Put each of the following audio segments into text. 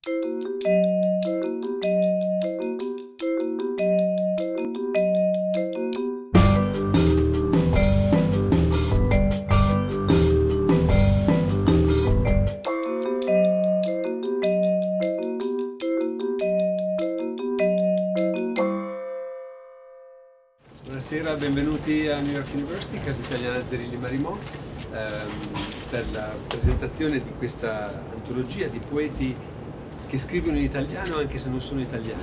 Buonasera, benvenuti a New York University, Casa Italiana Zerilli Marimò, per la presentazione di questa antologia di poeti che scrivono in italiano anche se non sono italiani.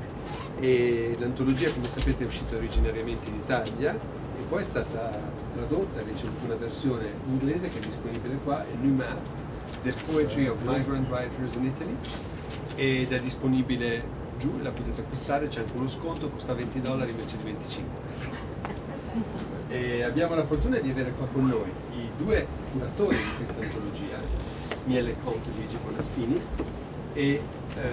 E l'antologia, come sapete, è uscita originariamente in Italia e poi è stata tradotta, ha ricevuto una versione inglese che è disponibile qua, è NUMAP, The Poetry of Migrant Writers in Italy, ed è disponibile giù, la potete acquistare, c'è anche uno sconto, costa $20 invece di 25. E abbiamo la fortuna di avere qua con noi i due curatori di questa antologia, Miele Conte di Luigi Bonafini e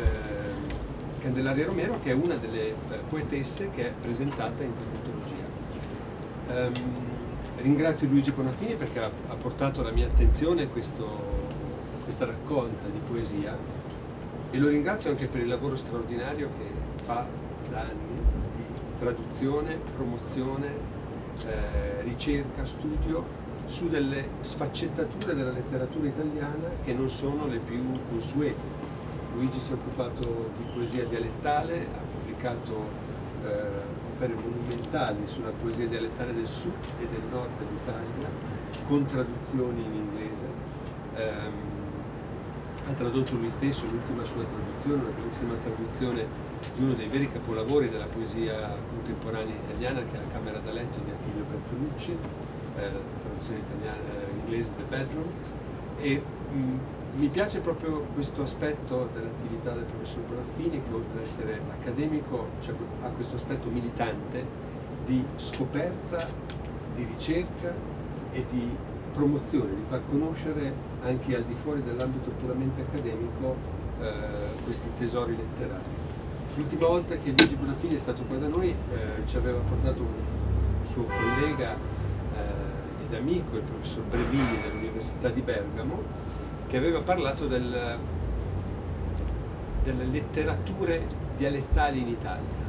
Candelaria Romero, che è una delle poetesse che è presentata in questa antologia. Ringrazio Luigi Bonafini perché ha portato alla mia attenzione questa raccolta di poesia, e lo ringrazio anche per il lavoro straordinario che fa da anni di traduzione, promozione, ricerca, studio su delle sfaccettature della letteratura italiana che non sono le più consuete. Luigi si è occupato di poesia dialettale, ha pubblicato opere monumentali sulla poesia dialettale del sud e del nord dell'Italia, con traduzioni in inglese. Ha tradotto lui stesso l'ultima sua traduzione, una bellissima traduzione di uno dei veri capolavori della poesia contemporanea italiana, che è La Camera da letto di Attilio Bertolucci, la traduzione inglese The Bedroom. E mi piace proprio questo aspetto dell'attività del professor Bonafini, che oltre ad essere accademico ha questo aspetto militante di scoperta, di ricerca e di promozione, di far conoscere anche al di fuori dell'ambito puramente accademico questi tesori letterari. L'ultima volta che Luigi Bonafini è stato qua da noi ci aveva portato un suo collega ed amico, il professor Brevini dell'Università di Bergamo, che aveva parlato delle letterature dialettali in Italia.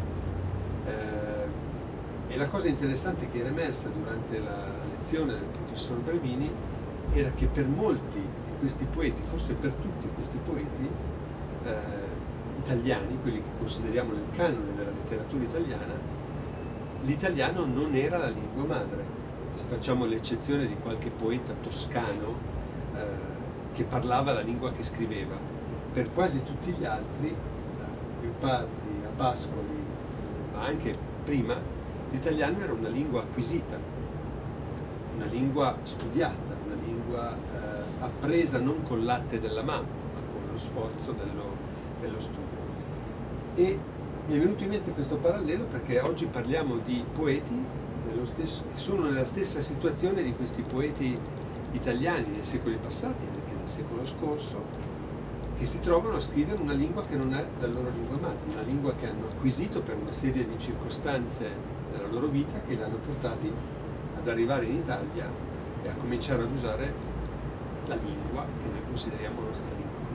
E la cosa interessante che era emersa durante la lezione del professor Brevini era che per molti di questi poeti, forse per tutti questi poeti italiani, quelli che consideriamo nel canone della letteratura italiana, l'italiano non era la lingua madre, se facciamo l'eccezione di qualche poeta toscano che parlava la lingua che scriveva. Per quasi tutti gli altri, da Leopardi a Pascoli, ma anche prima, l'italiano era una lingua acquisita, una lingua studiata, una lingua appresa non col latte della mamma, ma con lo sforzo dello studio. E mi è venuto in mente questo parallelo perché oggi parliamo di poeti che sono nella stessa situazione di questi poeti italiani dei secoli passati, anche del secolo scorso, che si trovano a scrivere una lingua che non è la loro lingua madre, una lingua che hanno acquisito per una serie di circostanze della loro vita che li hanno portati ad arrivare in Italia e a cominciare ad usare la lingua che noi consideriamo nostra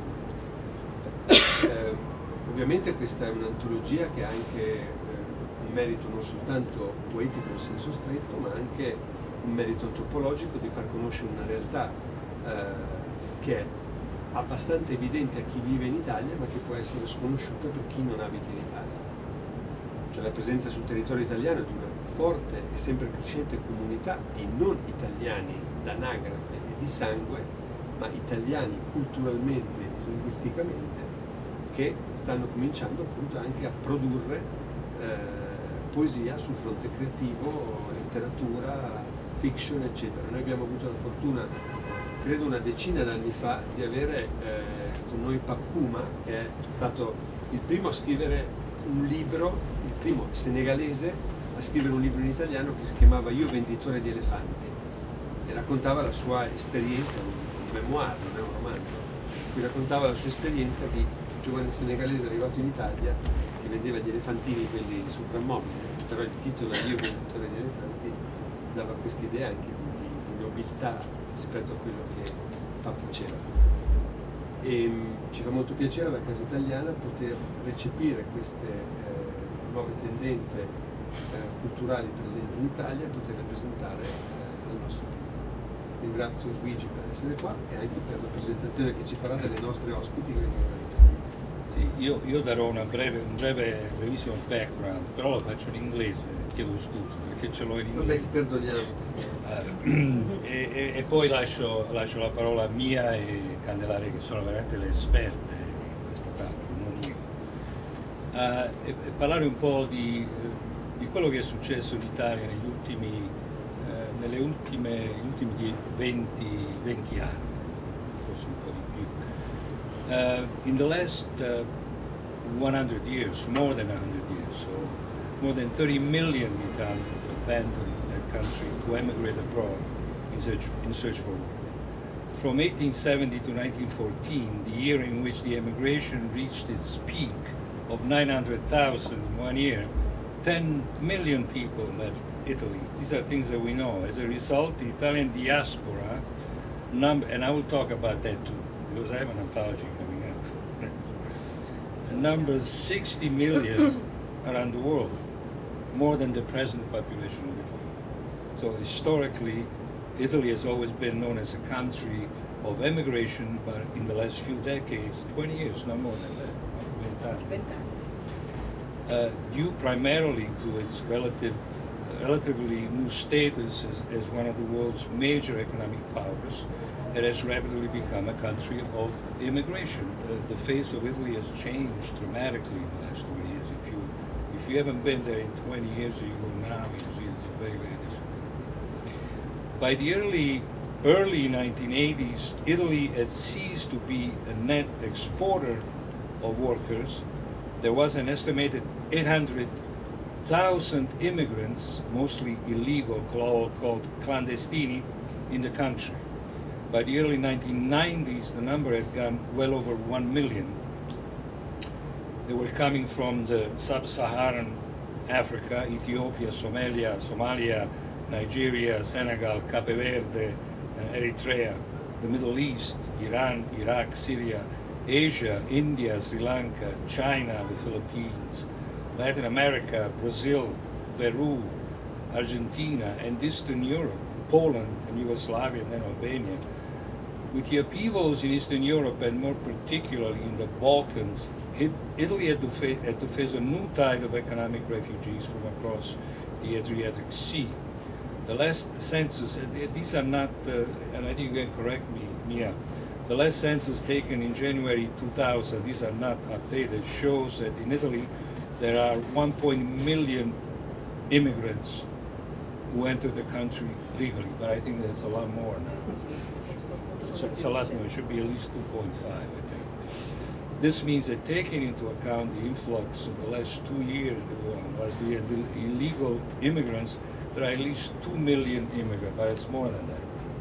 lingua. Ovviamente questa è un'antologia che ha anche un merito non soltanto poetico in senso stretto, ma anche un merito antropologico di far conoscere una realtà che è abbastanza evidente a chi vive in Italia, ma che può essere sconosciuta per chi non abita in Italia. Cioè la presenza sul territorio italiano di una forte e sempre crescente comunità di non italiani d'anagrafe e di sangue, ma italiani culturalmente e linguisticamente, che stanno cominciando appunto anche a produrre poesia sul fronte creativo, letteratura, fiction, eccetera. Noi abbiamo avuto la fortuna, credo una decina d'anni fa, di avere con noi Pappuma, che è stato il primo a scrivere un libro, il primo senegalese a scrivere un libro in italiano che si chiamava Io venditore di elefanti, e raccontava la sua esperienza, un memoir, non è un romanzo, cui raccontava la sua esperienza di giovane senegalese arrivato in Italia che vendeva gli elefantini, quelli soprammobili, però il titolo Io venditore di elefanti dava quest'idea anche di nobiltà rispetto a quello che Pappa faceva. E ci fa molto piacere alla Casa Italiana poter recepire queste nuove tendenze culturali presenti in Italia e poterle presentare al nostro pubblico. Ringrazio Luigi per essere qua e anche per la presentazione che ci farà delle nostre ospiti che vengono da Italia. Sì, io darò un brevissimo background, però lo faccio in inglese, chiedo scusa, perché ce l'ho in inglese. Vabbè, ti perdoniamo questa e poi lascio la parola a Mia e Candelaria, che sono veramente le esperte in questo campo, non io. E parlare un po' di quello che è successo in Italia negli ultimi 20 anni, forse un po' di più. In the last 100 years, more than 100 years, so more than 30 million Italians abandoned their country to emigrate abroad in search for work. From 1870 to 1914, the year in which the emigration reached its peak of 900,000 in 1 year, 10 million people left Italy. These are things that we know. As a result, the Italian diaspora and I will talk about that too, because I have an anthology coming out, numbers 60 million around the world, more than the present population of Italy. So historically, Italy has always been known as a country of emigration, but in the last few decades, 20 years, no more than that, 20 years. Due primarily to its relatively new status as one of the world's major economic powers, it has rapidly become a country of immigration. The face of Italy has changed dramatically in the last 20 years. If you haven't been there in 20 years, or you go now, you see it's very, very different. By the early 1980s, Italy had ceased to be a net exporter of workers. There was an estimated 800,000 immigrants, mostly illegal, called clandestini, in the country. By the early 1990s, the number had gone well over 1 million. They were coming from the sub-Saharan Africa, Ethiopia, Somalia, Nigeria, Senegal, Cape Verde, Eritrea, the Middle East, Iran, Iraq, Syria, Asia, India, Sri Lanka, China, the Philippines, Latin America, Brazil, Peru, Argentina, and Eastern Europe, Poland and Yugoslavia, and then Albania. With the upheavals in Eastern Europe, and more particularly in the Balkans, Italy had to face a new tide of economic refugees from across the Adriatic Sea. The last census, and these are not, and I think you can correct me, Mia, the last census taken in January 2000, these are not updated, shows that in Italy there are 1 million immigrants who entered the country legally, but I think there's a lot more now. It's a lot more, it should be at least 2.5, I think. This means that taking into account the influx of the last 2 years, the illegal immigrants, there are at least 2 million immigrants, but it's more than that.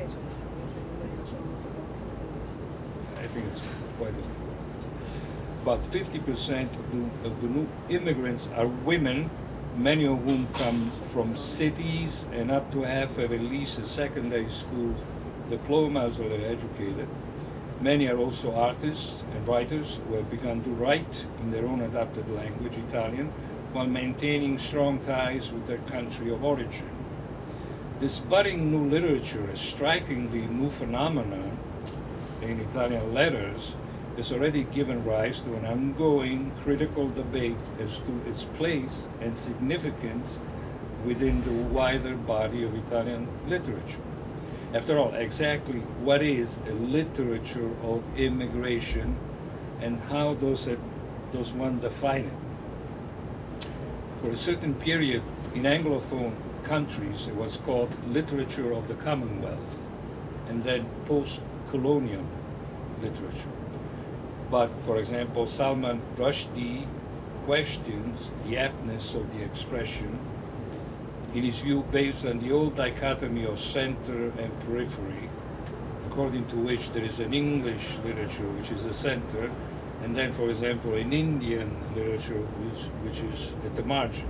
I think it's quite a bit. About 50% of the new immigrants are women, many of whom come from cities, and up to half have at least a secondary school diploma, so they're educated. Many are also artists and writers who have begun to write in their own adapted language, Italian, while maintaining strong ties with their country of origin. This budding new literature, a strikingly new phenomenon in Italian letters, has already given rise to an ongoing critical debate as to its place and significance within the wider body of Italian literature. After all, exactly what is a literature of immigration, and how does one define it? For a certain period in Anglophone countries, it was called literature of the Commonwealth, and then post-colonial literature. But, for example, Salman Rushdie questions the aptness of the expression, in his view based on the old dichotomy of center and periphery, according to which there is an English literature which is the center, and then, for example, an Indian literature which is at the margin.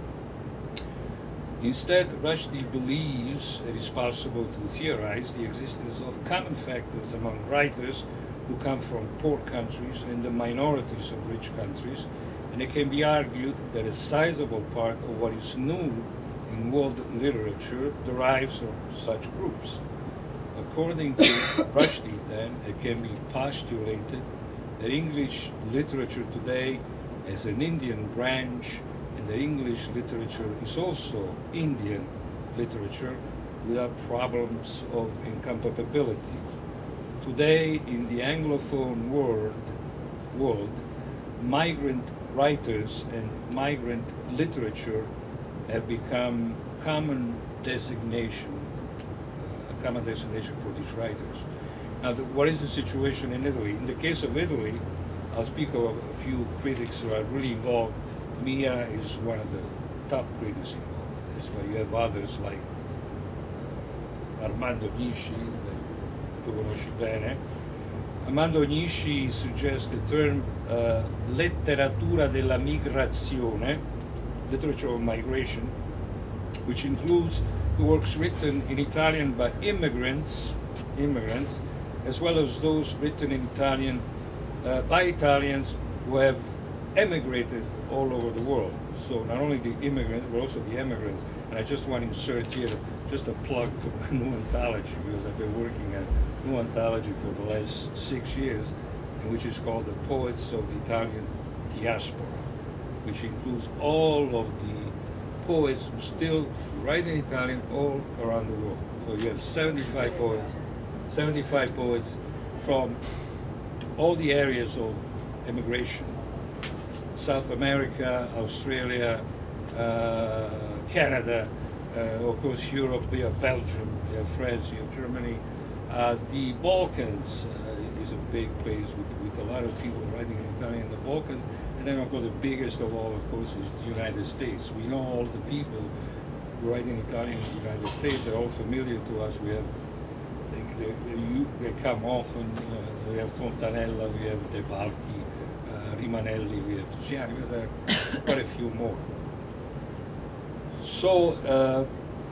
Instead, Rushdie believes it is possible to theorize the existence of common factors among writers who come from poor countries and the minorities of rich countries, and it can be argued that a sizable part of what is new in world literature derives from such groups. According to Rushdie, then, it can be postulated that English literature today has an Indian branch, and that English literature is also Indian literature without problems of incompatibility. Today, in the Anglophone world, migrant writers and migrant literature have become common designation, a common designation for these writers. Now, what is the situation in Italy? In the case of Italy, I'll speak of a few critics who are really involved. Mia is one of the top critics involved in this, but you have others like Armando Agnisci, that tu conosci bene. Armando Agnisci suggests the term letteratura della migrazione, literature of migration, which includes the works written in Italian by immigrants, as well as those written in Italian by Italians who have emigrated all over the world. So not only the immigrants, but also the emigrants. And I just want to insert here just a plug for my new anthology, because I've been working on a new anthology for the last 6 years, which is called The Poets of the Italian Diaspora, which includes all of the poets who still write in Italian all around the world. So you have 75 poets from all the areas of immigration: South America, Australia, Canada, of course Europe, you have Belgium, you have France, you have Germany. The Balkans is a big place with a lot of people writing in Italian in the Balkans. And then, of course, the biggest of all, of course, is the United States. We know all the people who write in Italian in the United States. They're all familiar to us. We have, they come often. We have Fontanella, we have De Balchi, Rimanelli, we have Tusiani. There are quite a few more. So,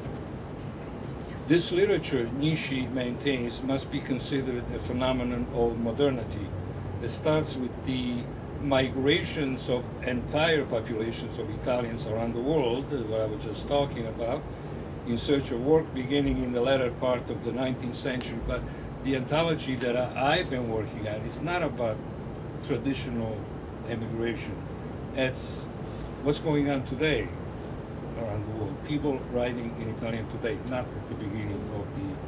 this literature, Agnisci maintains, must be considered a phenomenon of modernity. It starts with the migrations of entire populations of Italians around the world, what I was just talking about, in search of work, beginning in the latter part of the 19th century. But the anthology that I've been working on is not about traditional immigration. It's what's going on today around the world. People writing in Italian today, not at the beginning of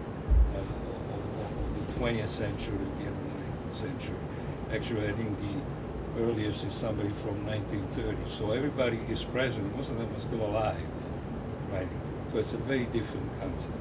the 20th century, the end of the 19th century. Actually, I think the earliest is somebody from 1930. So everybody is present. Most of them are still alive writing. So it's a very different concept.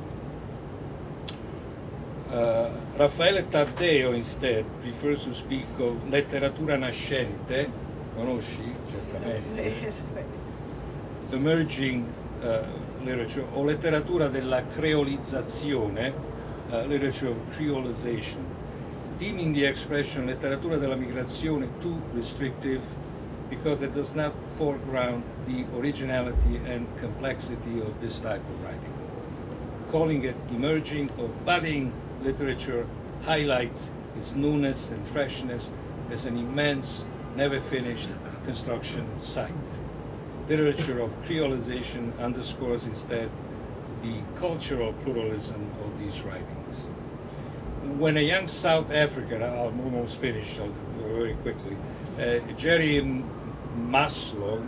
Raffaele Taddeo, instead, prefers to speak of letteratura nascente, conosci? Certamente. Emerging literature, o letteratura della creolizzazione, literature of creolization, deeming the expression letteratura della migrazione too restrictive because it does not foreground the originality and complexity of this type of writing. Calling it emerging or budding literature highlights its newness and freshness as an immense, never finished construction site. Literature of creolization underscores instead the cultural pluralism of these writings. When a young South African, I'm almost finished, I'll do it very quickly, Jerry Maslow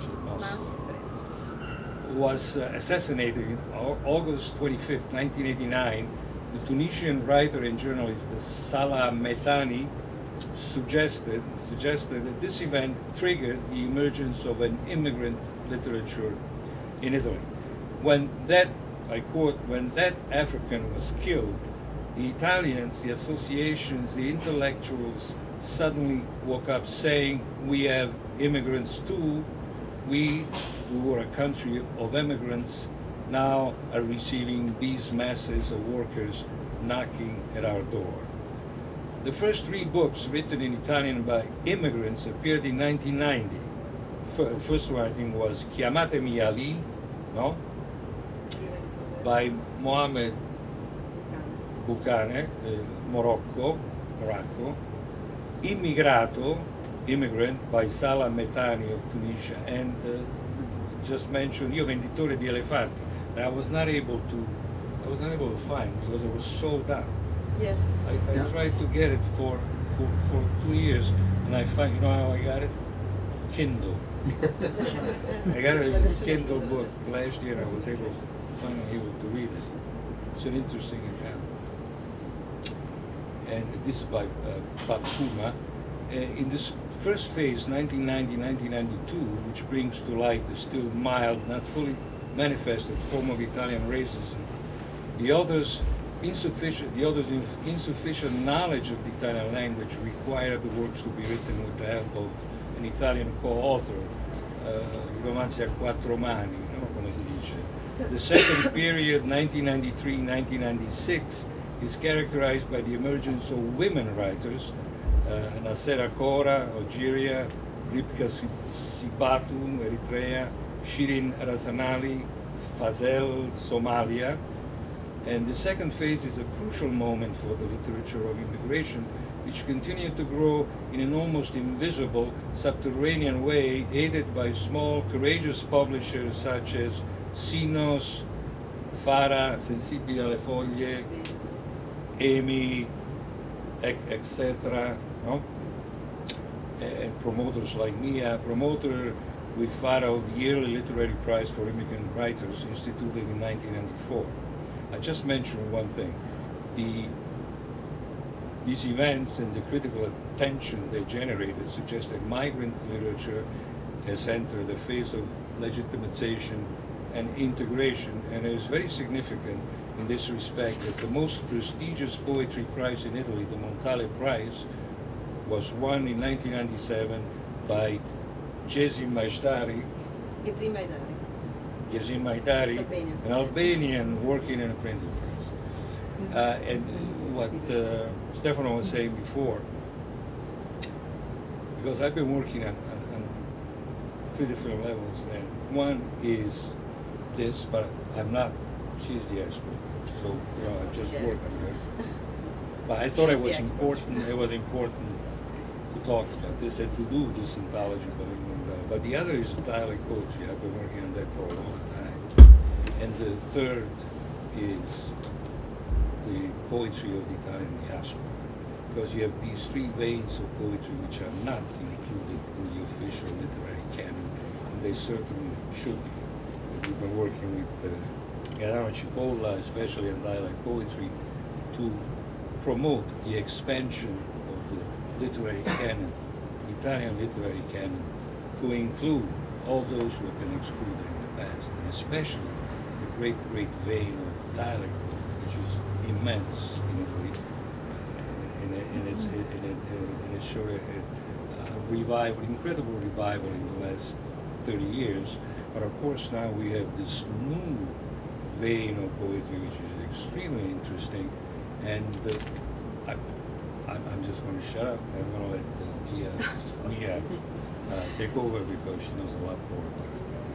was assassinated on August 25th, 1989, the Tunisian writer and journalist Salah Methani suggested that this event triggered the emergence of an immigrant literature in Italy. When that, I quote, when that African was killed, the Italians, the associations, the intellectuals suddenly woke up saying, we have immigrants too. We, who were a country of immigrants, now are receiving these masses of workers knocking at our door. The first 3 books written in Italian by immigrants appeared in 1990. The first one, I think, was Chiamatemi Ali, no? By Mohamed Boukhane, Morocco, Immigrato, Immigrant, by Salah Metani of Tunisia, and just mentioned Io Venditore di Elefanti, that I was not able to find because it was sold out. Yes. I tried to get it for 2 years, and I find, you know how I got it? Kindle. I got it as a Kindle book last year, and I was finally able to read it. It's an interesting account. And this is by Puma. In this first phase, 1990-1992, which brings to light the still mild, not fully manifested form of Italian racism, the author's insufficient knowledge of the Italian language required the works to be written with the help of an Italian co-author, I romanzi a quattro mani, no? Come si dice. The second period, 1993-1996, is characterized by the emergence of women writers, Nassera Kora, Algeria, Ripka Sibatu, Eritrea, Shirin Razanali, Fazel, Somalia. And the second phase is a crucial moment for the literature of immigration, which continued to grow in an almost invisible, subterranean way, aided by small, courageous publishers such as Sinos, Fara, Sensibili alle Foglie, EMI, etc. No? And promoters like me, a promoter with Fara of the Yearly Literary Prize for Immigrant Writers, instituted in 1994. I just mentioned one thing. These events and the critical attention they generated suggest that migrant literature has entered a phase of legitimization and integration, and it is very significant in this respect that the most prestigious poetry prize in Italy, the Montale Prize, was won in 1997 by Gezim Majdari. Gezim Majdari, an Albanian working in a printing press. And what Stefano was saying before, because I've been working on 3 different levels then. One is this, but I'm not, she's the expert, so you know, I just work on her. But I thought it was important to talk about this and to do this anthology. But the other is dialect poetry. I've been working on that for a long time. And the third is the poetry of the Italian diaspora. Because you have these 3 veins of poetry which are not included in the official literary canon, and they certainly should be. We've been working with Gaetano Cipolla, especially in dialect poetry, to promote the expansion of the literary canon, the Italian literary canon, to include all those who have been excluded in the past, and especially the great vein of dialect, which is immense in Italy, and it's sure a revival, incredible revival in the last 30 years. But of course now we have this new vein of poetry which is extremely interesting, and I'm just going to shut up. I'm going to let Mia take over because she knows a lot more about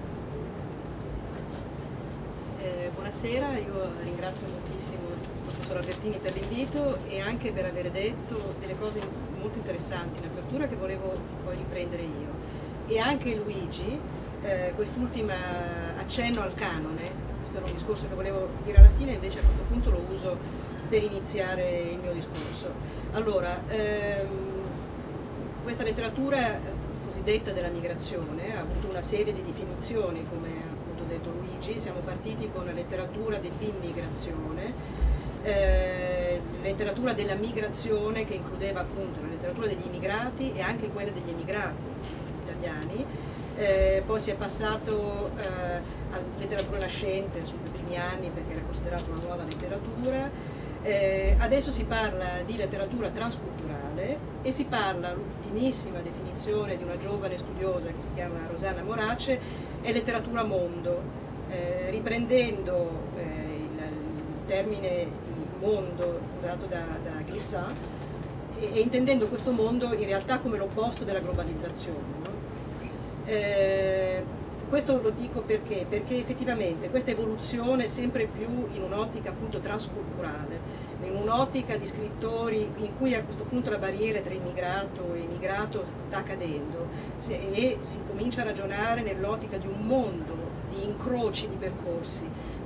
it. Buonasera, io ringrazio moltissimo il professor Albertini per l'invito e anche per aver detto delle cose molto interessanti in apertura che volevo poi riprendere io. E anche Luigi, quest'ultimo accenno al canone, questo era un discorso che volevo dire alla fine, invece a questo punto lo uso per iniziare il mio discorso. Allora, questa letteratura cosiddetta della migrazione ha avuto una serie di definizioni, come ha appunto detto Luigi. Siamo partiti con la letteratura dell'immigrazione, letteratura della migrazione che includeva appunto la letteratura degli immigrati e anche quella degli emigrati italiani. Poi si è passato alla letteratura nascente sui primi anni perché era considerata una nuova letteratura. Adesso si parla di letteratura transculturale e si parla, l'ultimissima definizione di una giovane studiosa che si chiama Rosanna Morace, è letteratura mondo, riprendendo il termine di mondo usato da Glissant e intendendo questo mondo in realtà come l'opposto della globalizzazione, no? Questo lo dico perché effettivamente questa evoluzione sempre più in un'ottica appunto transculturale in un'ottica di scrittori in cui a questo punto la barriera tra immigrato e immigrato sta cadendo e si comincia a ragionare nell'ottica di un mondo di incroci di percorsi,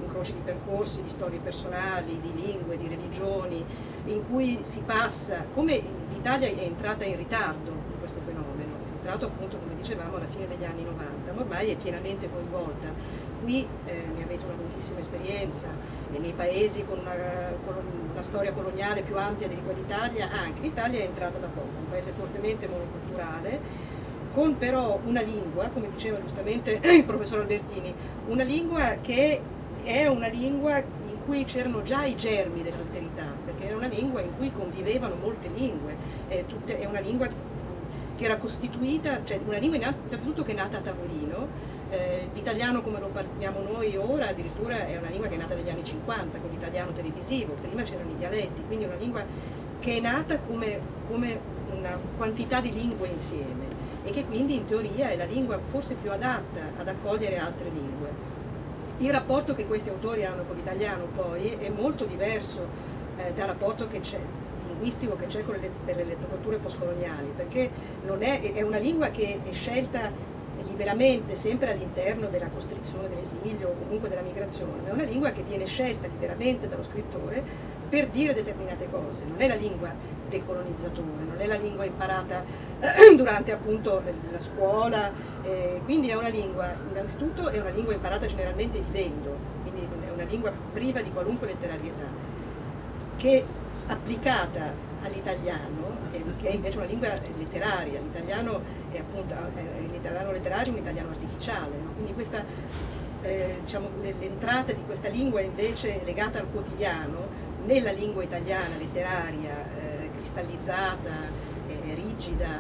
di storie personali, di lingue, di religioni, in cui si passa, come l'Italia è entrata in ritardo in questo fenomeno, è entrato appunto, come dicevamo, alla fine degli anni 90, ma ormai è pienamente coinvolta. Qui ne avete una lunghissima esperienza, e nei paesi con una storia coloniale più ampia di quell'Italia, anche l'Italia è entrata da poco, un paese fortemente monoculturale, con però una lingua, come diceva giustamente il professor Albertini, una lingua che è una lingua in cui c'erano già i germi dell'alterità, perché era una lingua in cui convivevano molte lingue, è una lingua che era costituita, cioè una lingua innanzitutto che è nata a tavolino. L'italiano come lo parliamo noi ora addirittura è una lingua che è nata negli anni 50 con l'italiano televisivo, prima c'erano i dialetti, quindi è una lingua che è nata come una quantità di lingue insieme e che quindi in teoria è la lingua forse più adatta ad accogliere altre lingue. Il rapporto che questi autori hanno con l'italiano poi è molto diverso dal rapporto che c'è linguistico che c'è con le letterature postcoloniali, perché non è una lingua che è scelta liberamente sempre all'interno della costrizione dell'esilio o comunque della migrazione, ma è una lingua che viene scelta liberamente dallo scrittore per dire determinate cose, non è la lingua del colonizzatore, non è la lingua imparata durante appunto la scuola, quindi è una lingua, innanzitutto è una lingua imparata generalmente vivendo, quindi è una lingua priva di qualunque letterarietà, che applicata all'italiano, che è invece una lingua letteraria, l'italiano è appunto l'italiano letterario è un italiano artificiale, no? Quindi questa, diciamo, l'entrata di questa lingua invece legata al quotidiano, nella lingua italiana letteraria, cristallizzata, rigida,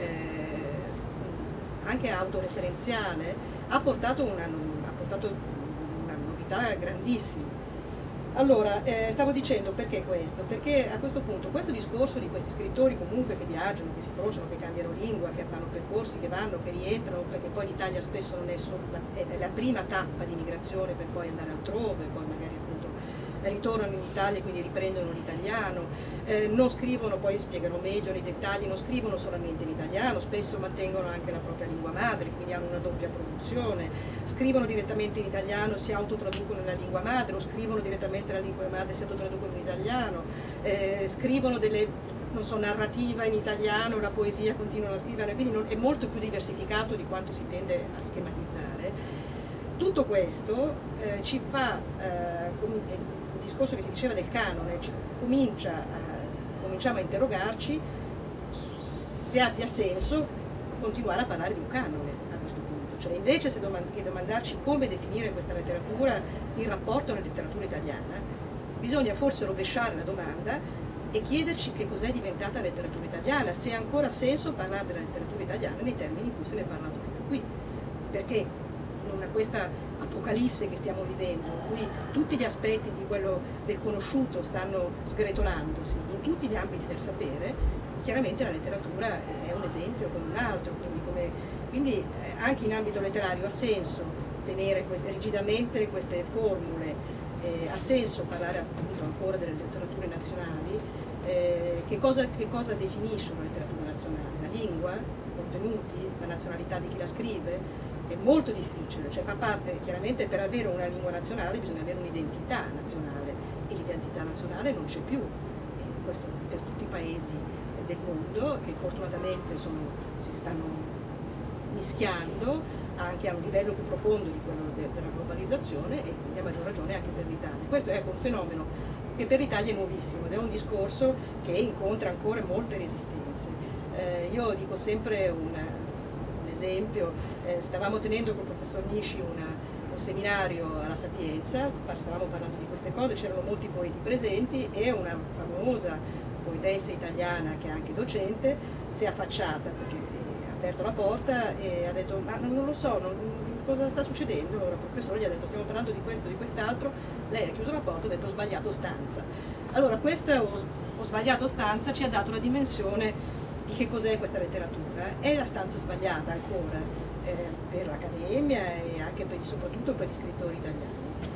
anche autoreferenziale, ha portato una novità grandissima. Allora, stavo dicendo perché questo? Perché a questo punto questo discorso di questi scrittori comunque che viaggiano, che si incrociano, che cambiano lingua, che fanno percorsi, che vanno, che rientrano, perché poi l'Italia spesso non è solo è la prima tappa di migrazione per poi andare altrove, poi magari appunto ritornano in Italia e quindi riprendono l'italiano, non scrivono, poi spiegherò meglio nei dettagli, non scrivono solamente in italiano, spesso mantengono anche la propria lingua madre, quindi hanno una doppia produzione, scrivono direttamente in italiano, si autotraducono nella lingua madre o scrivono direttamente la lingua madre e si autotraducono in italiano, scrivono delle, non so, narrativa in italiano, la poesia continuano a scrivere, quindi è molto più diversificato di quanto si tende a schematizzare. Tutto questo ci fa, il discorso che si diceva del canone, cominciamo a interrogarci se abbia senso continuare a parlare di un canone a questo punto, cioè invece che domandarci come definire questa letteratura in rapporto alla letteratura italiana, bisogna forse rovesciare la domanda e chiederci che cos'è diventata la letteratura italiana, se ha ancora senso parlare della letteratura italiana nei termini in cui se ne è parlato fino a qui, perché in questa apocalisse che stiamo vivendo, in cui tutti gli aspetti di quello del conosciuto stanno sgretolandosi in tutti gli ambiti del sapere, chiaramente la letteratura è un esempio come un altro, quindi anche in ambito letterario ha senso tenere rigidamente queste formule, ha senso parlare appunto ancora delle letterature nazionali, che cosa definisce una letteratura nazionale? La lingua, i contenuti, la nazionalità di chi la scrive? È molto difficile, cioè fa parte, chiaramente per avere una lingua nazionale bisogna avere un'identità nazionale e l'identità nazionale non c'è più, questo per tutti i paesi del mondo che fortunatamente si stanno mischiando anche a un livello più profondo di quello della globalizzazione e quindi a maggior ragione anche per l'Italia. Questo è un fenomeno che per l'Italia è nuovissimo ed è un discorso che incontra ancora molte resistenze. Io dico sempre un esempio, stavamo tenendo col professor Nishi un seminario alla Sapienza, stavamo parlando di queste cose, c'erano molti poeti presenti e una famosa poetessa italiana che è anche docente si è affacciata perché ha aperto la porta e ha detto ma non lo so, cosa sta succedendo? Allora il professore gli ha detto stiamo parlando di questo, di quest'altro, lei ha chiuso la porta e ha detto ho sbagliato stanza. Allora questa ho sbagliato stanza ci ha dato la dimensione di che cos'è questa letteratura, è la stanza sbagliata ancora per l'Accademia e anche soprattutto per gli scrittori italiani.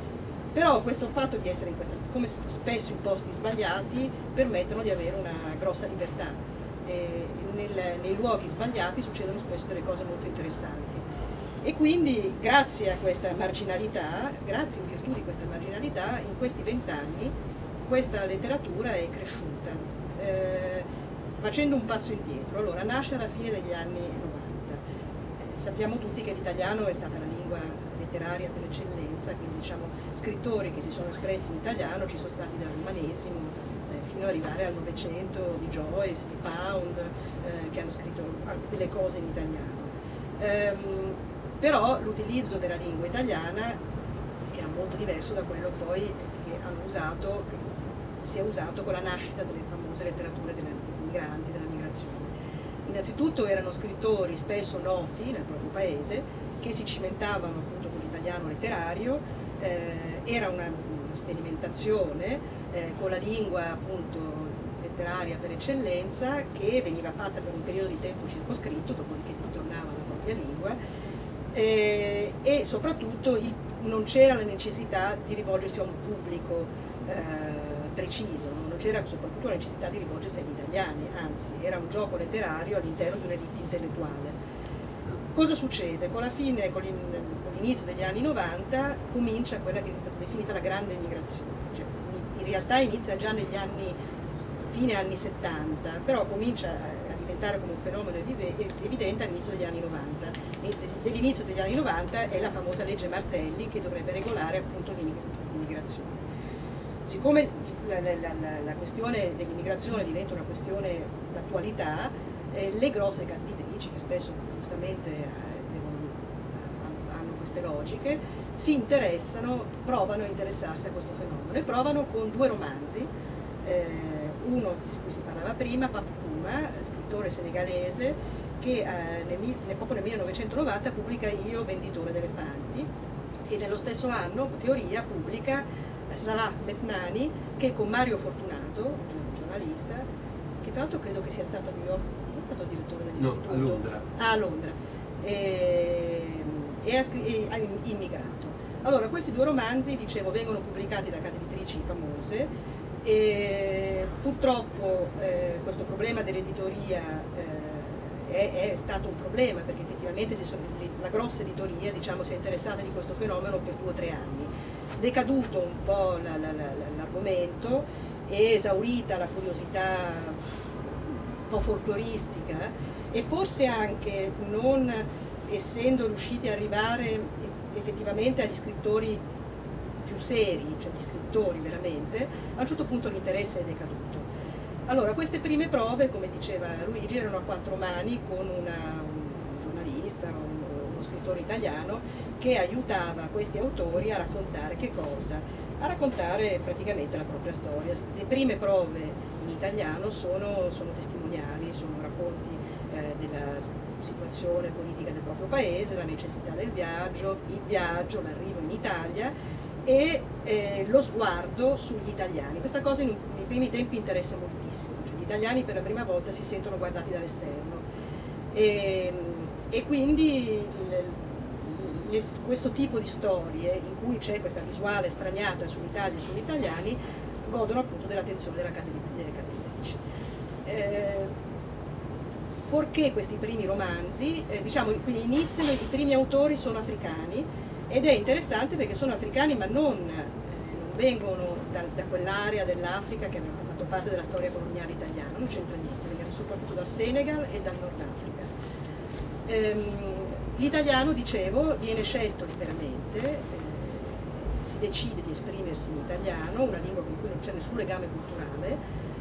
Però questo fatto di essere come spesso in posti sbagliati permettono di avere una grossa libertà. Nei luoghi sbagliati succedono spesso delle cose molto interessanti. E quindi grazie a questa marginalità, grazie in virtù di questa marginalità, in questi 20 anni questa letteratura è cresciuta. Facendo un passo indietro, allora nasce alla fine degli anni 90. Sappiamo tutti che l'italiano è stata la lingua letteraria per eccellenza, quindi diciamo scrittori che si sono espressi in italiano ci sono stati dall'umanesimo fino ad arrivare al Novecento di Joyce, di Pound, che hanno scritto delle cose in italiano. Però l'utilizzo della lingua italiana era molto diverso da quello poi che si è usato con la nascita delle famose letterature dei migranti, della migrazione. Innanzitutto erano scrittori spesso noti nel proprio paese che si cimentavano appunto con l'italiano letterario, era una sperimentazione con la lingua appunto letteraria per eccellenza che veniva fatta per un periodo di tempo circoscritto, dopodiché si ritornava alla propria lingua, e soprattutto non c'era la necessità di rivolgersi a un pubblico preciso, non c'era soprattutto la necessità di rivolgersi agli italiani, anzi era un gioco letterario all'interno di un'elite intellettuale. Cosa succede? Con l'inizio degli anni 90 comincia quella che è stata definita la grande migrazione, cioè, in realtà inizia già negli anni, fine anni 70, però comincia a diventare come un fenomeno evidente all'inizio degli anni 90. Dell'inizio degli anni 90 è la famosa legge Martelli che dovrebbe regolare appunto l'immigrazione. Siccome la questione dell'immigrazione diventa una questione d'attualità, le grosse case editrici, che spesso giustamente hanno queste logiche, provano a interessarsi a questo fenomeno e provano con 2 romanzi, uno di cui si parlava prima, Pap Kuma, scrittore senegalese, che proprio nel 1990 pubblica Io, venditore d'elefanti, e nello stesso anno Teoria pubblica Salah Metnani, che con Mario Fortunato, un giornalista, che tra l'altro credo che sia stato a New York, non è stato direttore dell'istituto? No, a Londra. A Londra. E ha immigrato. Allora, questi 2 romanzi, dicevo, vengono pubblicati da case editrici famose e purtroppo questo problema dell'editoria è stato un problema, perché effettivamente la grossa editoria, diciamo, si è interessata di questo fenomeno per 2 o 3 anni. Decaduto un po' l'argomento e esaurita la curiosità un po' folcloristica, e forse anche non essendo riusciti ad arrivare effettivamente agli scrittori più seri, cioè gli scrittori veramente, a un certo punto l'interesse è decaduto. Allora, queste prime prove, come diceva Luigi, erano a 4 mani con un giornalista, uno scrittore italiano, che aiutava questi autori a raccontare che cosa? A raccontare praticamente la propria storia. Le prime prove in italiano sono testimoniali, sono racconti della situazione politica del proprio paese, la necessità del viaggio, il viaggio, l'arrivo in Italia e lo sguardo sugli italiani. Questa cosa nei primi tempi interessa moltissimo, cioè, gli italiani per la prima volta si sentono guardati dall'esterno e quindi questo tipo di storie in cui c'è questa visuale straniata sull'Italia e sugli italiani godono appunto dell'attenzione delle case editrici. Fuorché questi primi romanzi, diciamo, quindi iniziano, i primi autori sono africani, ed è interessante perché sono africani ma non vengono da quell'area dell'Africa che aveva fatto parte della storia coloniale italiana, non c'entra niente, vengono soprattutto dal Senegal e dal Nord Africa. L'italiano, dicevo, viene scelto liberamente, si decide di esprimersi in italiano, una lingua con cui non c'è nessun legame culturale,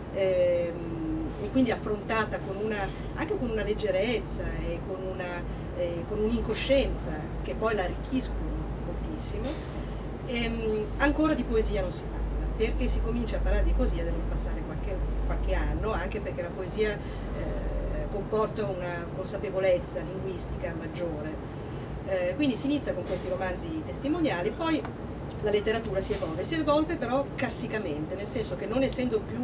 e quindi affrontata anche con una leggerezza e con un'incoscienza che poi la arricchiscono moltissimo. Ancora di poesia non si parla, perché si comincia a parlare di poesia deve passare qualche anno, anche perché la poesia comporta una consapevolezza linguistica maggiore. Quindi si inizia con questi romanzi testimoniali, poi la letteratura si evolve però carsicamente, nel senso che non essendo più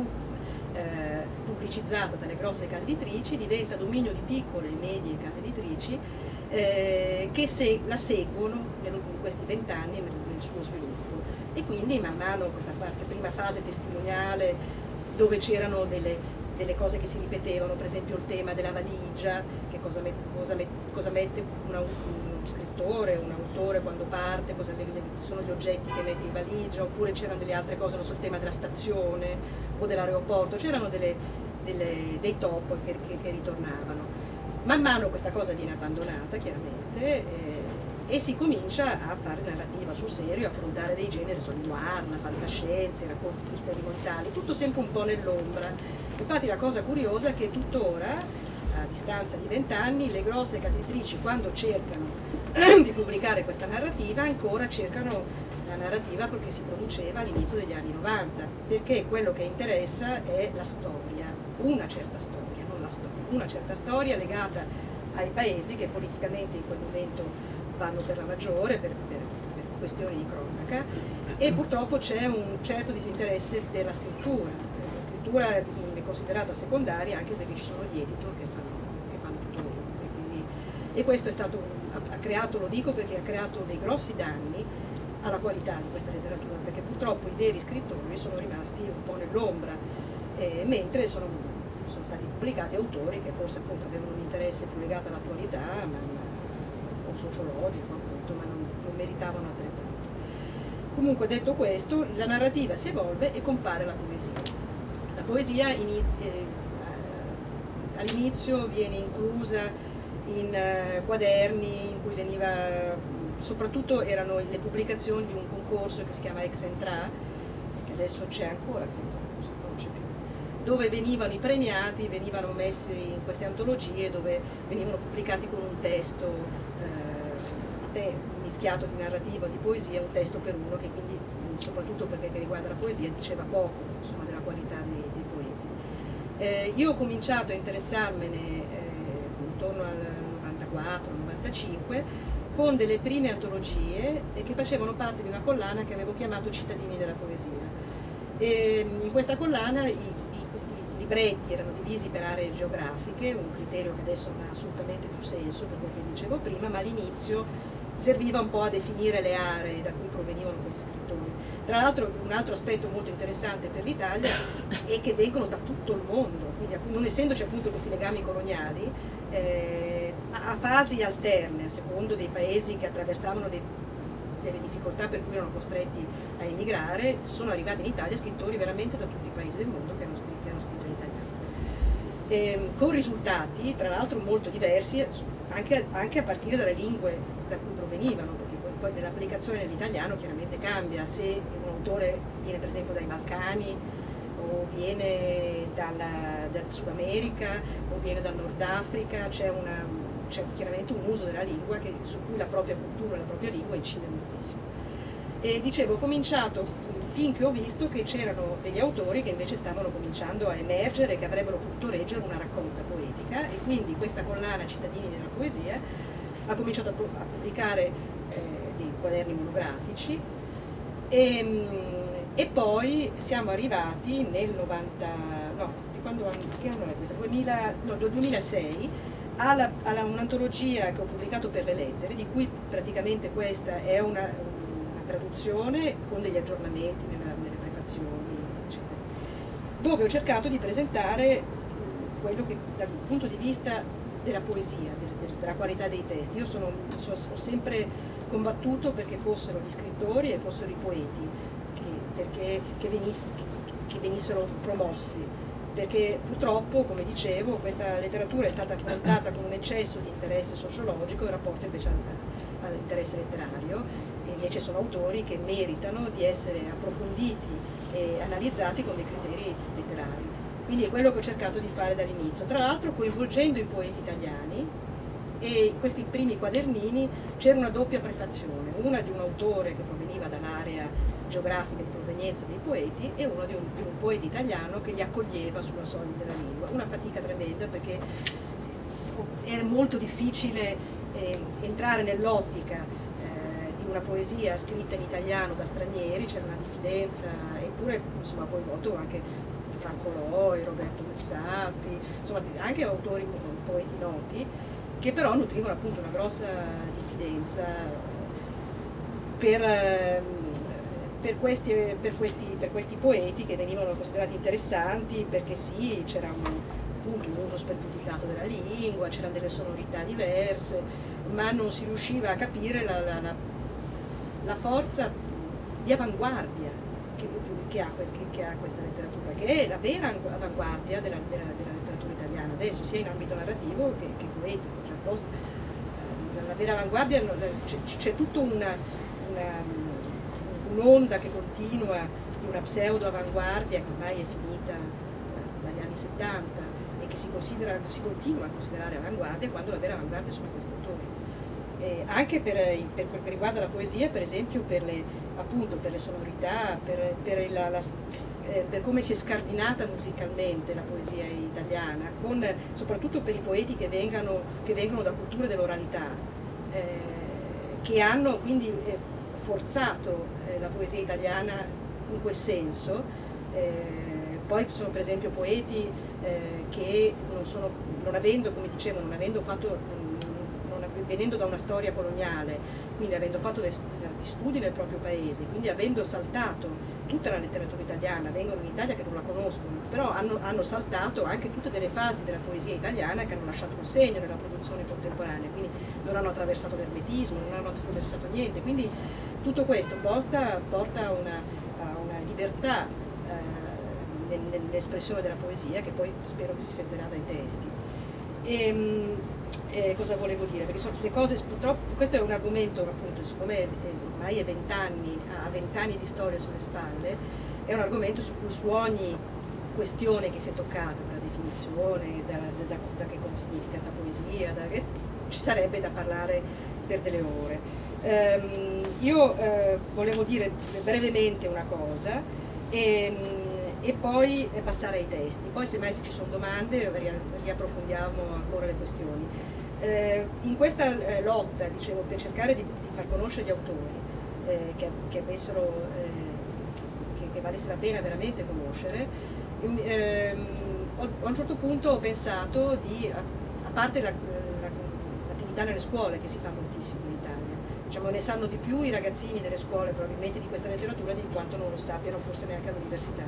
pubblicizzata dalle grosse case editrici diventa dominio di piccole e medie case editrici che la seguono in questi 20 anni nel suo sviluppo. E quindi man mano questa prima fase testimoniale, dove c'erano delle cose che si ripetevano, per esempio il tema della valigia, che cosa mette uno scrittore, un autore quando parte, sono gli oggetti che mette in valigia, oppure c'erano delle altre cose, non so, il tema della stazione o dell'aeroporto, c'erano dei top che ritornavano. Man mano questa cosa viene abbandonata chiaramente e si comincia a fare narrativa sul serio, a affrontare dei generi, il noir, la fantascienza, i racconti più sperimentali, tutto sempre un po' nell'ombra. Infatti la cosa curiosa è che tuttora, a distanza di 20 anni, le grosse case editrici, quando cercano di pubblicare questa narrativa, ancora cercano la narrativa che si produceva all'inizio degli anni 90, perché quello che interessa è la storia, una certa storia, non la storia, una certa storia legata ai paesi che politicamente in quel momento vanno per la maggiore, per questioni di cronaca, e purtroppo c'è un certo disinteresse per la scrittura. La scrittura è considerata secondaria anche perché ci sono gli editor che fanno tutto loro. E questo ha creato, lo dico perché ha creato dei grossi danni alla qualità di questa letteratura, perché purtroppo i veri scrittori sono rimasti un po' nell'ombra, mentre sono stati pubblicati autori che forse appunto avevano un interesse più legato all'attualità, o sociologico appunto, ma non meritavano altrettanto. Comunque, detto questo, la narrativa si evolve e compare la poesia. La poesia all'inizio viene inclusa in quaderni in cui soprattutto erano le pubblicazioni di un concorso che si chiama Excentra, che adesso c'è ancora, credo, non c'è più, dove venivano i premiati, venivano messi in queste antologie dove venivano pubblicati con un testo mischiato di narrativa, di poesia, un testo per uno, che quindi, soprattutto perché riguarda la poesia, diceva poco, insomma, della qualità dei poeti. Io ho cominciato a interessarmene intorno al 94-95 con delle prime antologie che facevano parte di una collana che avevo chiamato Cittadini della Poesia. In questa collana questi libretti erano divisi per aree geografiche, un criterio che adesso non ha assolutamente più senso per quel che dicevo prima, ma all'inizio serviva un po' a definire le aree da cui provenivano questi scrittori. Tra l'altro un altro aspetto molto interessante per l'Italia è che vengono da tutto il mondo, quindi non essendoci appunto questi legami coloniali, a fasi alterne, a secondo dei paesi che attraversavano delle difficoltà per cui erano costretti a emigrare, sono arrivati in Italia scrittori veramente da tutti i paesi del mondo che hanno scritto in italiano. Con risultati, tra l'altro, molto diversi, anche a partire dalle lingue da cui provenivano, perché poi nell'applicazione dell'italiano chiaramente cambia, se un autore viene per esempio dai Balcani, o viene dal Sud America, o viene dal Nord Africa, c'è chiaramente un uso della lingua su cui la propria cultura, la propria lingua incide moltissimo. E dicevo, ho cominciato finché ho visto che c'erano degli autori che invece stavano cominciando a emergere, che avrebbero potuto reggere una raccolta poetica, e quindi questa collana Cittadini della Poesia ha cominciato a pubblicare dei quaderni monografici e poi siamo arrivati nel 2006 a un'antologia che ho pubblicato per le lettere, di cui praticamente questa è una traduzione con degli aggiornamenti nelle prefazioni, eccetera, dove ho cercato di presentare quello che dal punto di vista della poesia, della qualità dei testi. Io ho sempre combattuto perché fossero gli scrittori e fossero i poeti che venissero promossi, perché purtroppo, come dicevo, questa letteratura è stata affrontata con un eccesso di interesse sociologico in rapporto invece all'interesse letterario, e invece sono autori che meritano di essere approfonditi e analizzati con dei criteri letterari. Quindi è quello che ho cercato di fare dall'inizio, tra l'altro coinvolgendo i poeti italiani, e in questi primi quadernini c'era una doppia prefazione, una di un autore che proveniva dall'area geografica di provenienza dei poeti e una di un poeta italiano che li accoglieva sulla soglia della lingua. Una fatica tremenda, perché è molto difficile entrare nell'ottica di una poesia scritta in italiano da stranieri, c'era una diffidenza, eppure insomma poi coinvolto anche Franco Loi, Roberto Mussapi, insomma anche autori, poeti noti, che però nutrivano appunto una grossa diffidenza per questi poeti che venivano considerati interessanti perché sì, c'era appunto un uso spregiudicato della lingua, c'erano delle sonorità diverse, ma non si riusciva a capire la forza di avanguardia che ha questa letteratura, che è la vera avanguardia della letteratura italiana, adesso sia in ambito narrativo che poetico. Cioè, la vera avanguardia, c'è tutta un'onda che continua di una pseudo-avanguardia che ormai è finita dagli anni 70 e che si continua a considerare avanguardia, quando la vera avanguardia sono questi autori. Anche per quel che riguarda la poesia, per esempio, per le sonorità, per come si è scardinata musicalmente la poesia italiana, soprattutto per i poeti che vengono da culture dell'oralità, che hanno quindi forzato la poesia italiana in quel senso. Poi sono per esempio poeti che non avendo, come dicevo, venendo da una storia coloniale, quindi avendo fatto gli studi nel proprio paese, quindi avendo saltato tutta la letteratura italiana, vengono in Italia che non la conoscono, però hanno saltato anche tutte delle fasi della poesia italiana che hanno lasciato un segno nella produzione contemporanea, quindi non hanno attraversato l'ermetismo, non hanno attraversato niente, quindi tutto questo porta a una libertà nell'espressione della poesia che poi spero che si sentirà dai testi. Cosa volevo dire? Perché sono le cose, purtroppo, questo è un argomento, appunto, siccome ormai ha 20 anni di storia sulle spalle, è un argomento su ogni questione che si è toccata, dalla definizione, da che cosa significa questa poesia, ci sarebbe da parlare per delle ore. Io volevo dire brevemente una cosa e poi passare ai testi, poi semmai se ci sono domande riapprofondiamo ancora le questioni. In questa lotta, dicevo, per cercare di far conoscere gli autori che valesse la pena veramente conoscere, a un certo punto ho pensato a parte l'attività nelle scuole che si fa moltissimo in Italia, diciamo, ne sanno di più i ragazzini delle scuole probabilmente di questa letteratura di quanto non lo sappiano forse neanche all'università,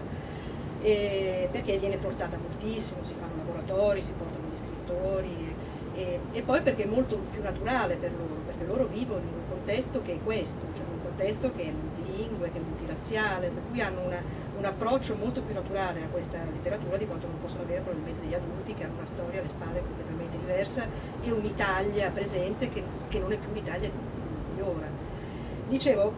perché viene portata moltissimo, si fanno laboratori, si portano gli scrittori e poi perché è molto più naturale per loro, perché loro vivono in un contesto che è questo, cioè un contesto che è multilingue, che è multirazziale, per cui hanno un approccio molto più naturale a questa letteratura di quanto non possono avere probabilmente degli adulti che hanno una storia alle spalle completamente diversa e un'Italia presente che non è più l'Italia di ora. Dicevo,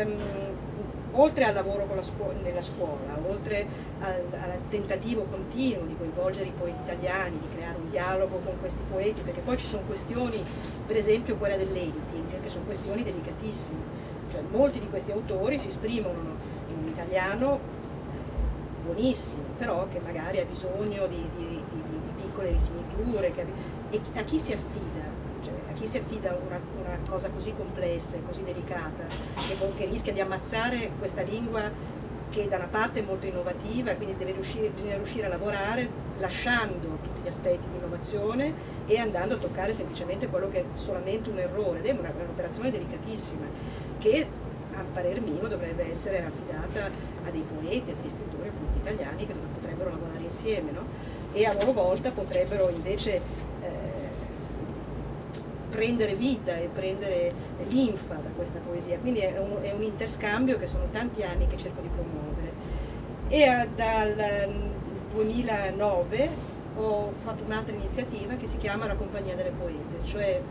oltre al lavoro nella scuola, oltre al tentativo continuo di coinvolgere i poeti italiani, di creare un dialogo con questi poeti, perché poi ci sono questioni, per esempio quella dell'editing, che sono questioni delicatissime, cioè molti di questi autori si esprimono in un italiano buonissimo, però che magari ha bisogno di piccole rifiniture, e a chi si affida? Cioè, a chi si affida una cosa così complessa e così delicata, che rischia di ammazzare questa lingua che da una parte è molto innovativa, quindi bisogna riuscire a lavorare lasciando tutti gli aspetti di innovazione e andando a toccare semplicemente quello che è solamente un errore, ed è un'operazione delicatissima che a parer mio dovrebbe essere affidata a dei poeti, a degli scrittori appunto italiani che potrebbero lavorare insieme, no? E a loro volta potrebbero invece prendere vita e prendere linfa da questa poesia, quindi è un interscambio che sono tanti anni che cerco di promuovere. E dal 2009 ho fatto un'altra iniziativa che si chiama La Compagnia delle Poete, cioè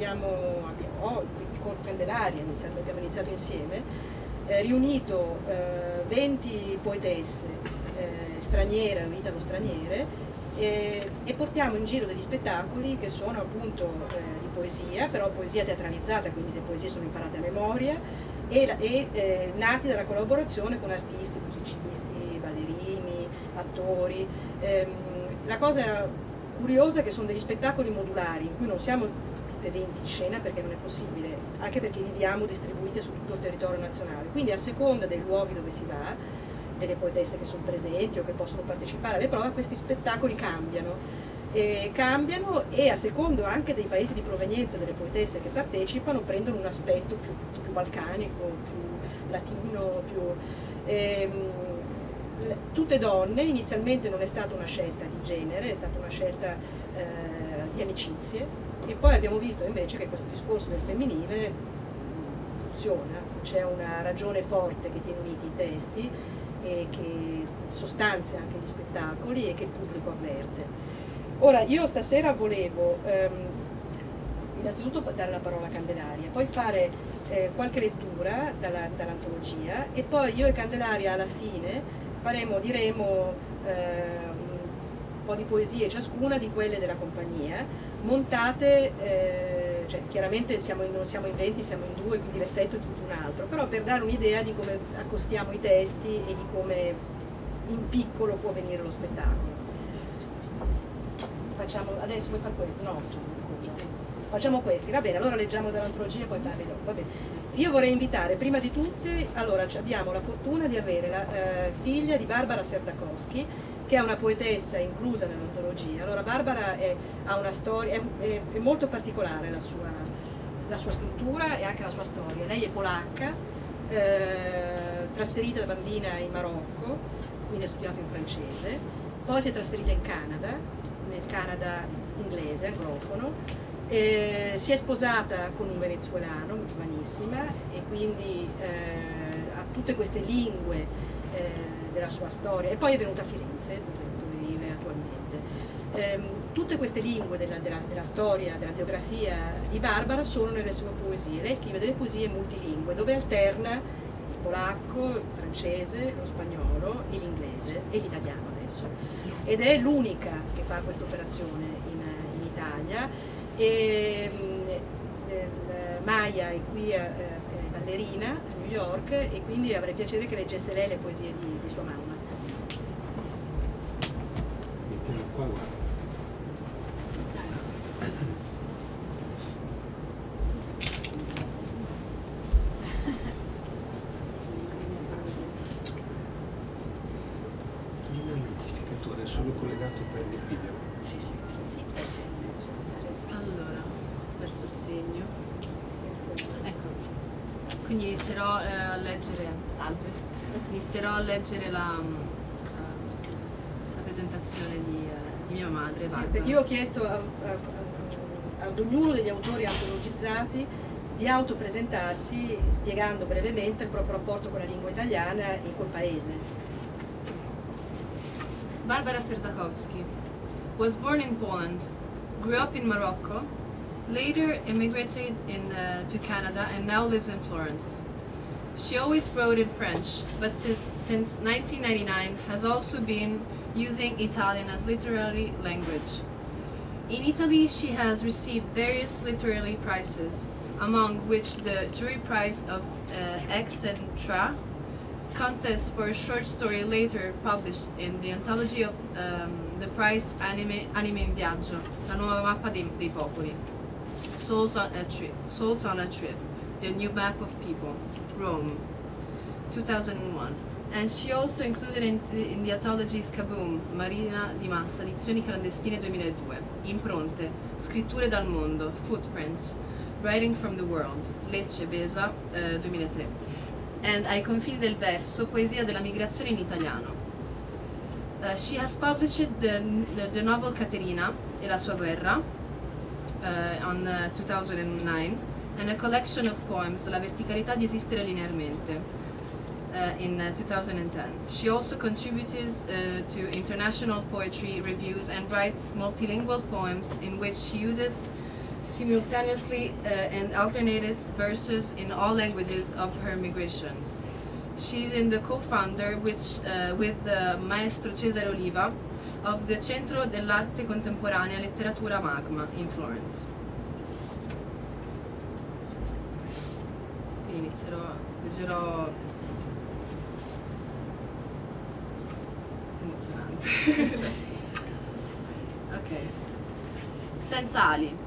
con Candelaria abbiamo iniziato insieme, riunito 20 poetesse straniere o italo-straniere, e portiamo in giro degli spettacoli che sono appunto di poesia, però poesia teatralizzata, quindi le poesie sono imparate a memoria e nati dalla collaborazione con artisti, musicisti, ballerini, attori. La cosa curiosa è che sono degli spettacoli modulari in cui non siamo tutte 20 in scena, perché non è possibile, anche perché viviamo distribuite su tutto il territorio nazionale, quindi a seconda dei luoghi dove si va, delle poetesse che sono presenti o che possono partecipare alle prove, questi spettacoli cambiano cambiano, e a secondo anche dei paesi di provenienza delle poetesse che partecipano prendono un aspetto più balcanico, più latino, tutte donne. Inizialmente non è stata una scelta di genere, è stata una scelta di amicizie, e poi abbiamo visto invece che questo discorso del femminile funziona, c'è una ragione forte che tiene uniti i testi e che sostanzia anche gli spettacoli e che il pubblico avverte. Ora, io stasera volevo innanzitutto dare la parola a Candelaria, poi fare qualche lettura dall'antologia, e poi io e Candelaria alla fine diremo un po' di poesie ciascuna di quelle della compagnia, montate, cioè chiaramente non siamo in 20, siamo in 2, quindi l'effetto è tutto un altro, però per dare un'idea di come accostiamo i testi e di come in piccolo può venire lo spettacolo. Adesso vuoi fare questo? No, facciamo questi, va bene, allora leggiamo dall'antologia e poi parli dopo, va bene. Io vorrei invitare prima di tutte, allora abbiamo la fortuna di avere la figlia di Barbara Serdakowski, che è una poetessa inclusa nell'antologia. Allora Barbara ha una storia, è molto particolare la sua scrittura e anche la sua storia. Lei è polacca, trasferita da bambina in Marocco, quindi ha studiato in francese, poi si è trasferita in Canada, nel Canada inglese, anglofono, si è sposata con un venezuelano, giovanissima, e quindi ha tutte queste lingue della sua storia, e poi è venuta a Firenze, dove vive attualmente. Tutte queste lingue della storia, della biografia di Barbara sono nelle sue poesie. Lei scrive delle poesie multilingue, dove alterna il polacco, il francese, lo spagnolo, l'inglese e l'italiano adesso, ed è l'unica che fa questa operazione in Italia. E Maya è qui, è ballerina a New York, e quindi avrei piacere che leggesse lei le poesie di sua mamma. Mettiamo qua, guarda. L'amplificatore è solo collegato per il video. Sì. Allora, verso il segno. Ecco. Quindi inizierò a leggere. Salve. Inizierò a leggere la presentazione di mia madre. Sì, perché io ho chiesto ad ognuno degli autori antologizzati di autopresentarsi spiegando brevemente il proprio rapporto con la lingua italiana e col paese. Barbara Serdakowski was born in Poland, grew up in Morocco, later immigrated to Canada and now lives in Florence. She always wrote in French, but since 1999 has also been using Italian as literary language. In Italy, she has received various literary prizes, among which the jury prize of Excentra contest for a short story later published in the anthology of the prize Anime in Viaggio, la nuova mappa dei popoli, Souls on a Trip, the new map of people, Rome, 2001. And she also included in the anthologies Kaboom, Marina di Massa, edizioni clandestine 2002, Impronte, Scritture dal mondo, Footprints, Writing from the World, Lecce, Besa, 2003. And Ai confini del verso, poesia della migrazione in italiano. She has published the novel Caterina e la sua guerra on 2009, and a collection of poems, La verticalità di esistere linearmente, in 2010. She also contributes to international poetry reviews and writes multilingual poems in which she uses simultaneously and alternates verses in all languages of her migrations. She's the co-founder with the Maestro Cesare Oliva of the Centro dell'Arte Contemporanea Letteratura Magma in Florence. Quindi leggerò emozionante. Ok. Senza ali.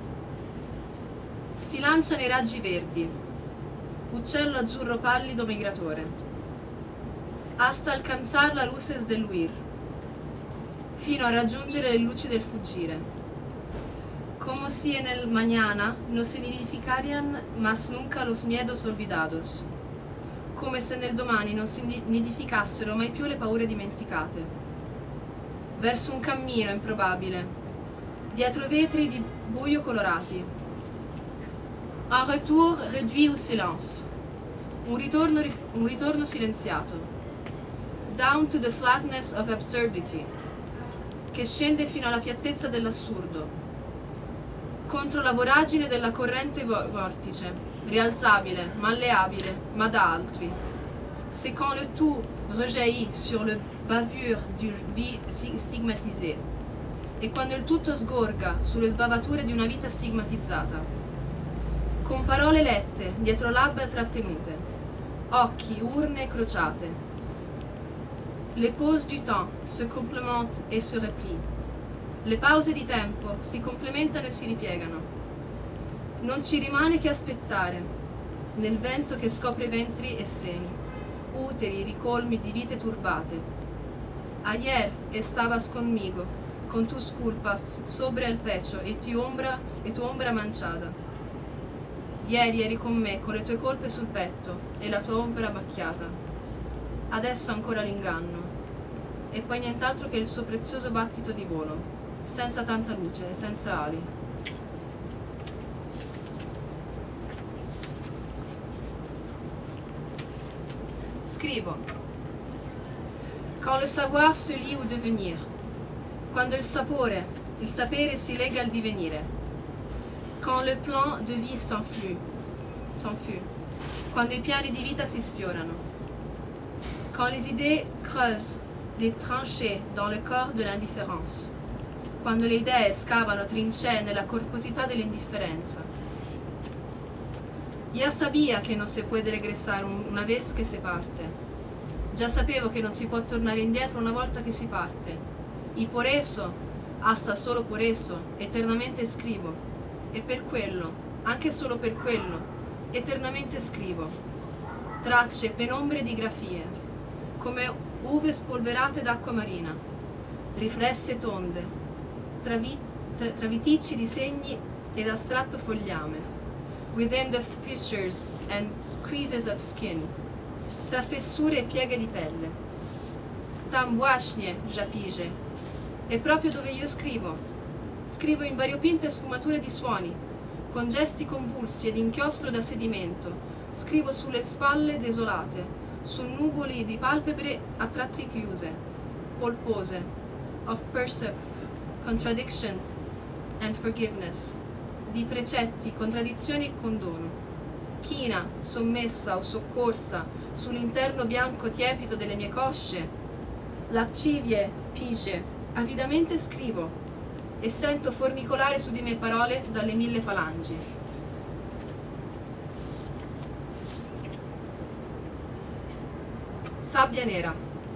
Si lancia nei raggi verdi, uccello azzurro pallido migratore, hasta alcanzar la luces del huir. fino a raggiungere le luci del fuggire. Como si en el mañana no significarían más nunca los miedos olvidados. Come se nel domani non si nidificassero mai più le paure dimenticate. Verso un cammino improbabile, dietro vetri di buio colorati. Un retour réduit au silence. Un ritorno silenziato. Down to the flatness of absurdity, che scende fino alla piattezza dell'assurdo, contro la voragine della corrente vortice, rialzabile, malleabile, ma da altri. C'est quand le tout rejaillit sur le bavure d'une vie stigmatisée, e quando il tutto sgorga sulle sbavature di una vita stigmatizzata, con parole lette dietro labbra trattenute, occhi, urne crociate. Les pauses du temps se complémentent et se replient. Le pause di tempo si complementano e si ripiegano. Non ci rimane che aspettare, nel vento che scopre ventri e seni, uteri ricolmi di vite turbate. Ayer estabas conmigo, con tus culpas sobre el pecho e tu ombra manchada. Ieri eri con me con le tue colpe sul petto e la tua ombra macchiata. Adesso ancora l'inganno, e poi nient'altro che il suo prezioso battito di volo, senza tanta luce e senza ali. Scrivo. Quand le savoir se lie au devenir, quando il sapere si lega al divenire, quand le plan de vie s'enfuit, quando i piani di vita si sfiorano, quand les idées creusent des tranchées dans le corps de l'indifférence, quando le idee scavano trincee nella corposità dell'indifferenza. Ya sabía que no se puede regresar una vez que se parte. Già sapevo che non si può tornare indietro una volta che si parte. Y por eso, hasta solo por eso, eternamente scrivo. E per quello, anche solo per quello, eternamente scrivo. Tracce penombre di grafie, come uve spolverate d'acqua marina, riflesse tonde, tra viticci di segni ed astratto fogliame. Within the fissures and creases of skin, tra fessure e pieghe di pelle. Tam właśnie japiże, è proprio dove io scrivo. Scrivo in variopinte sfumature di suoni, con gesti convulsi ed inchiostro da sedimento. Scrivo sulle spalle desolate, su nugoli di palpebre a tratti chiuse, polpose, of precepts, contradictions and forgiveness, di precetti, contraddizioni e condono, china, sommessa o soccorsa sull'interno bianco tiepido delle mie cosce, lascivie, pige, avidamente scrivo e sento formicolare su di me parole dalle 1000 falangi. Sabbia nera.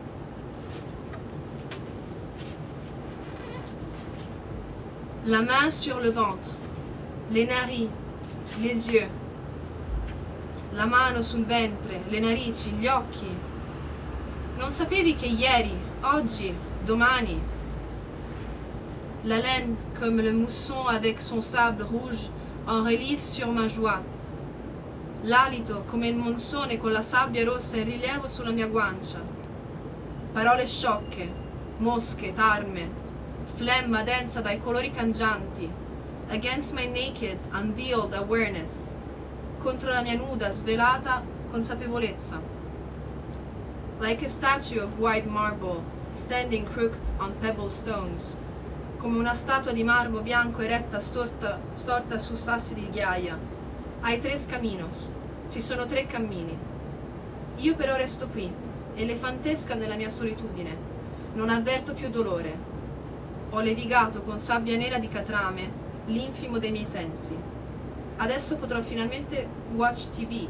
La main sur le ventre. Le nari, les yeux, la mano sul ventre, le narici, gli occhi. Non sapevi che ieri, oggi, domani, la laine comme le mousson avec son sable rouge en relief sur ma joie, l'alito come il monsone con la sabbia rossa in rilievo sulla mia guancia, parole sciocche, mosche, tarme, flemma densa dai colori cangianti, against my naked, unveiled awareness, contro la mia nuda, svelata consapevolezza. Like a statue of white marble, standing crooked on pebble stones, come una statua di marmo bianco eretta storta su sassi di ghiaia. Hai 3 caminos, ci sono 3 cammini. Io però resto qui, elefantesca nella mia solitudine, non avverto più dolore. Ho levigato con sabbia nera di catrame l'infimo dei miei sensi. Adesso potrò finalmente watch TV.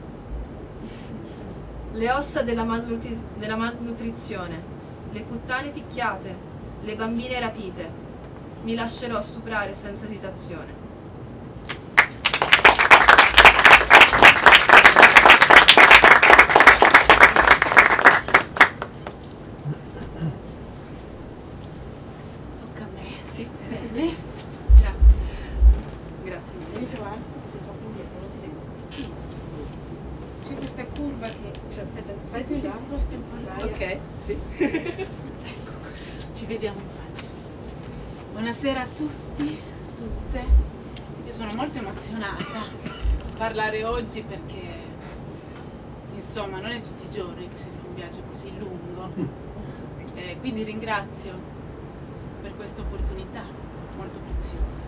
Le ossa della malnutrizione, le puttane picchiate, le bambine rapite. Mi lascerò stuprare senza esitazione. questa curva che... Cioè, aspetta, Se vai tu più ti là. sposti un po' là. Ok, sì. Ecco così, ci vediamo in faccia. Buonasera a tutti, tutte. Io sono molto emozionata a parlare oggi perché, insomma, non è tutti i giorni che si fa un viaggio così lungo. Quindi ringrazio per questa opportunità molto preziosa.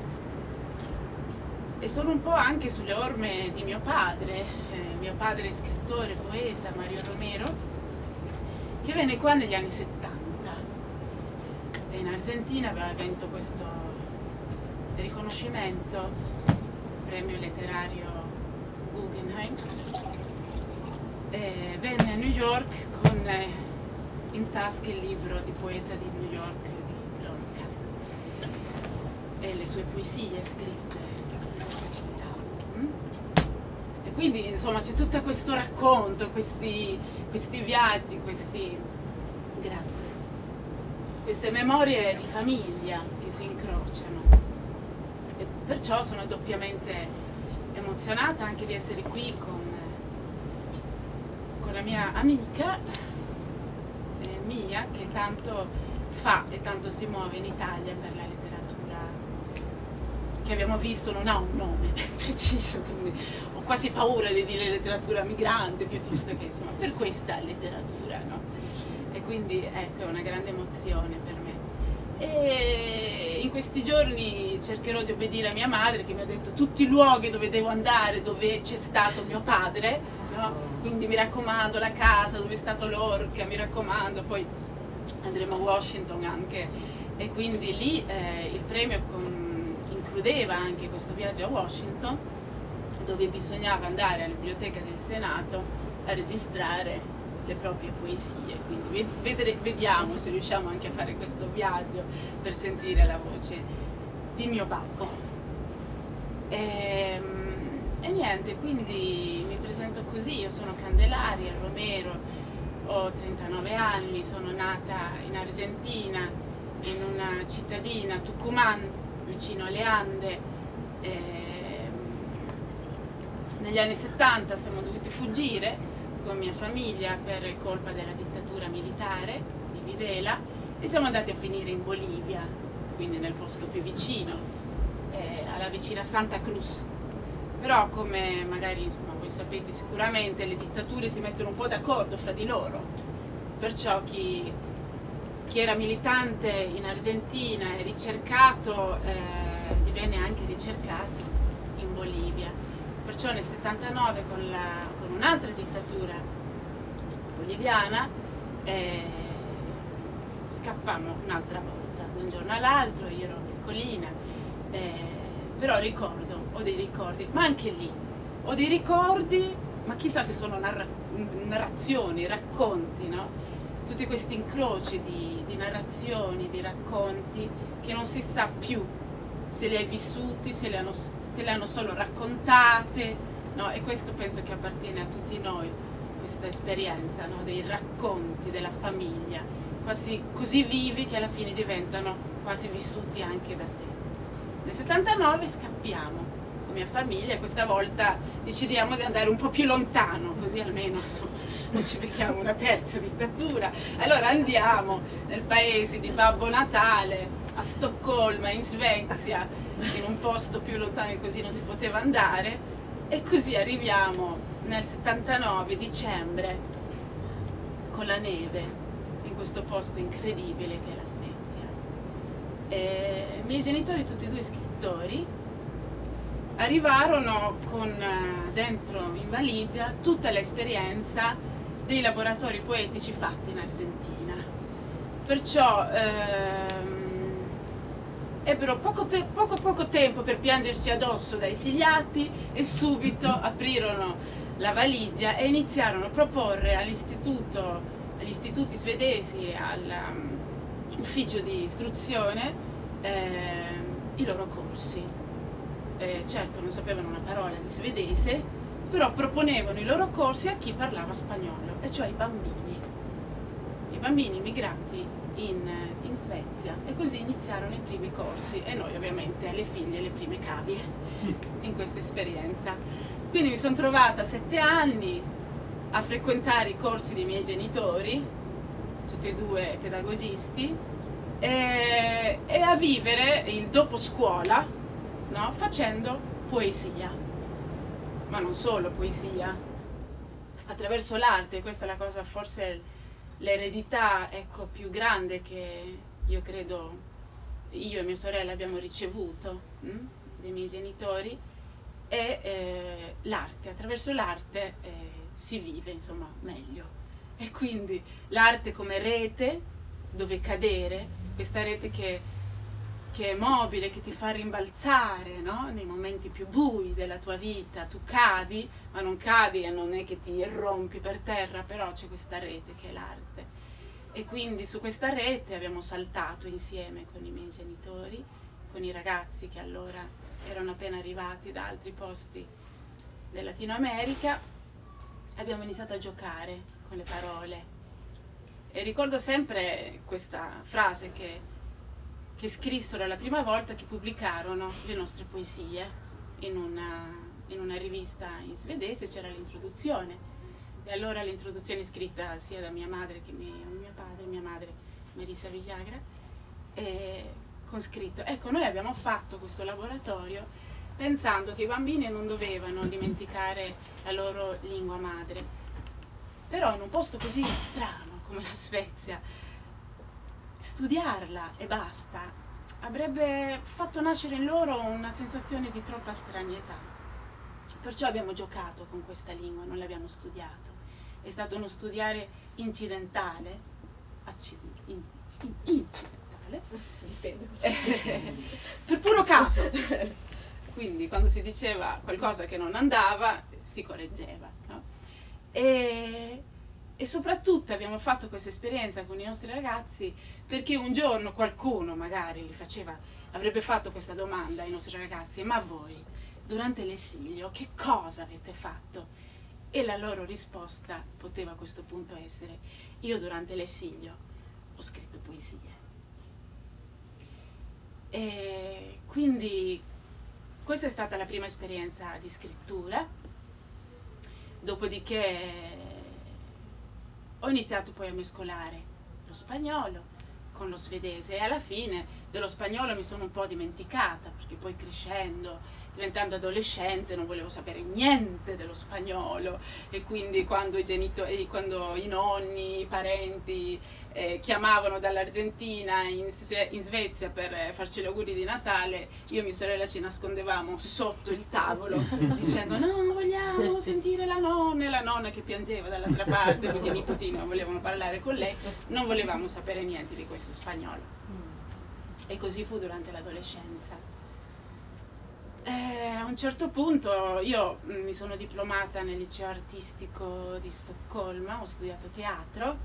E sono un po' anche sulle orme di mio padre è scrittore, poeta, Mario Romero, che venne qua negli anni 70 e in Argentina aveva vinto questo riconoscimento, premio letterario Guggenheim, e venne a New York con in tasca il libro di poeta di New York di Lorca e le sue poesie scritte in questa città. E quindi insomma c'è tutto questo racconto, questi viaggi, grazie, queste memorie di famiglia che si incrociano, e perciò sono doppiamente emozionata anche di essere qui con la mia amica Mia, che tanto fa e tanto si muove in Italia per la letteratura che abbiamo visto non ha un nome ben preciso, quindi ho quasi paura di dire letteratura migrante piuttosto che insomma per questa letteratura, no? E quindi ecco, è una grande emozione per me. E in questi giorni cercherò di obbedire a mia madre che mi ha detto tutti i luoghi dove devo andare, dove c'è stato mio padre, no? Quindi mi raccomando la casa dove è stato Lorca, mi raccomando, poi andremo a Washington anche, e quindi lì il premio includeva anche questo viaggio a Washington, dove bisognava andare alla biblioteca del Senato a registrare le proprie poesie, quindi vediamo se riusciamo anche a fare questo viaggio per sentire la voce di mio babbo. E niente, quindi mi presento così, io sono Candelaria Romero, ho 39 anni, sono nata in Argentina, in una cittadina, Tucumán, vicino alle Ande. Negli anni 70 siamo dovuti fuggire con mia famiglia per colpa della dittatura militare di Videla e siamo andati a finire in Bolivia, quindi nel posto più vicino, alla vicina Santa Cruz. Però come magari insomma, voi sapete sicuramente, le dittature si mettono un po' d'accordo fra di loro, perciò chi era militante in Argentina e ricercato divenne anche ricercato in Bolivia. Perciò nel 79 con un'altra dittatura boliviana scappammo un'altra volta, da un giorno all'altro, io ero piccolina, però ho dei ricordi, ma anche lì ho dei ricordi, ma chissà se sono narrazioni, racconti, no? Tutti questi incroci di narrazioni, di racconti che non si sa più se li hai vissuti, se te le hanno solo raccontate, no? E questo penso che appartiene a tutti noi, questa esperienza, no? Dei racconti della famiglia, quasi così vivi che alla fine diventano quasi vissuti anche da te. Nel 79 scappiamo con mia famiglia e questa volta decidiamo di andare un po' più lontano, così almeno insomma, non ci becchiamo una terza dittatura. Allora andiamo nel paese di Babbo Natale, a Stoccolma, in Svezia, in un posto più lontano di così non si poteva andare, e così arriviamo nel 79 dicembre con la neve in questo posto incredibile che è la Svezia. I miei genitori, tutti e due scrittori, arrivarono con dentro in valigia tutta l'esperienza dei laboratori poetici fatti in Argentina. Perciò ebbero poco tempo per piangersi addosso da esiliati e subito aprirono la valigia e iniziarono a proporre agli istituti svedesi, all'ufficio di istruzione, i loro corsi. Certo non sapevano una parola di svedese, però proponevano i loro corsi a chi parlava spagnolo, e cioè i bambini immigrati in Svezia, e così iniziarono i primi corsi e noi ovviamente alle figlie le prime cavie in questa esperienza. Quindi mi sono trovata a 7 anni a frequentare i corsi dei miei genitori, tutti e due pedagogisti, e a vivere il dopo scuola, no? Facendo poesia, ma non solo poesia, attraverso l'arte. Questa è la cosa, forse l'eredità, ecco, più grande che io credo io e mia sorella abbiamo ricevuto dai miei genitori, è l'arte. Attraverso l'arte si vive, insomma, meglio. E quindi l'arte come rete dove cadere, questa rete che è mobile, che ti fa rimbalzare, no? Nei momenti più bui della tua vita. Tu cadi, ma non cadi e non è che ti rompi per terra, però c'è questa rete che è l'arte. E quindi su questa rete abbiamo saltato insieme con i miei genitori, con i ragazzi che allora erano appena arrivati da altri posti del Latino America. Abbiamo iniziato a giocare con le parole. E ricordo sempre questa frase che scrissero la prima volta che pubblicarono le nostre poesie in una rivista in svedese. C'era l'introduzione, e allora l'introduzione scritta sia da mia madre che mio padre, mia madre Marisa Villagra, e con scritto: ecco, noi abbiamo fatto questo laboratorio pensando che i bambini non dovevano dimenticare la loro lingua madre, però in un posto così strano come la Svezia, studiarla e basta avrebbe fatto nascere in loro una sensazione di troppa stranietà. Perciò abbiamo giocato con questa lingua, non l'abbiamo studiato. È stato uno studiare incidentale, dipende cosa per puro caso. Quindi quando si diceva qualcosa che non andava si correggeva, no? E soprattutto abbiamo fatto questa esperienza con i nostri ragazzi perché un giorno qualcuno magari avrebbe fatto questa domanda ai nostri ragazzi: ma voi durante l'esilio che cosa avete fatto? E la loro risposta poteva a questo punto essere: io durante l'esilio ho scritto poesie. E quindi questa è stata la prima esperienza di scrittura. Dopodiché ho iniziato poi a mescolare lo spagnolo con lo svedese, e alla fine dello spagnolo mi sono un po' dimenticata, perché poi crescendo, diventando adolescente, non volevo sapere niente dello spagnolo, e quindi quando i nonni, i parenti chiamavano dall'Argentina in Svezia per farci gli auguri di Natale, io e mia sorella ci nascondevamo sotto il tavolo dicendo: no, vogliamo sentire la nonna, e la nonna che piangeva dall'altra parte perché i nipotini non volevano parlare con lei, non volevamo sapere niente di questo spagnolo. E così fu durante l'adolescenza. A un certo punto io mi sono diplomata nel liceo artistico di Stoccolma, ho studiato teatro,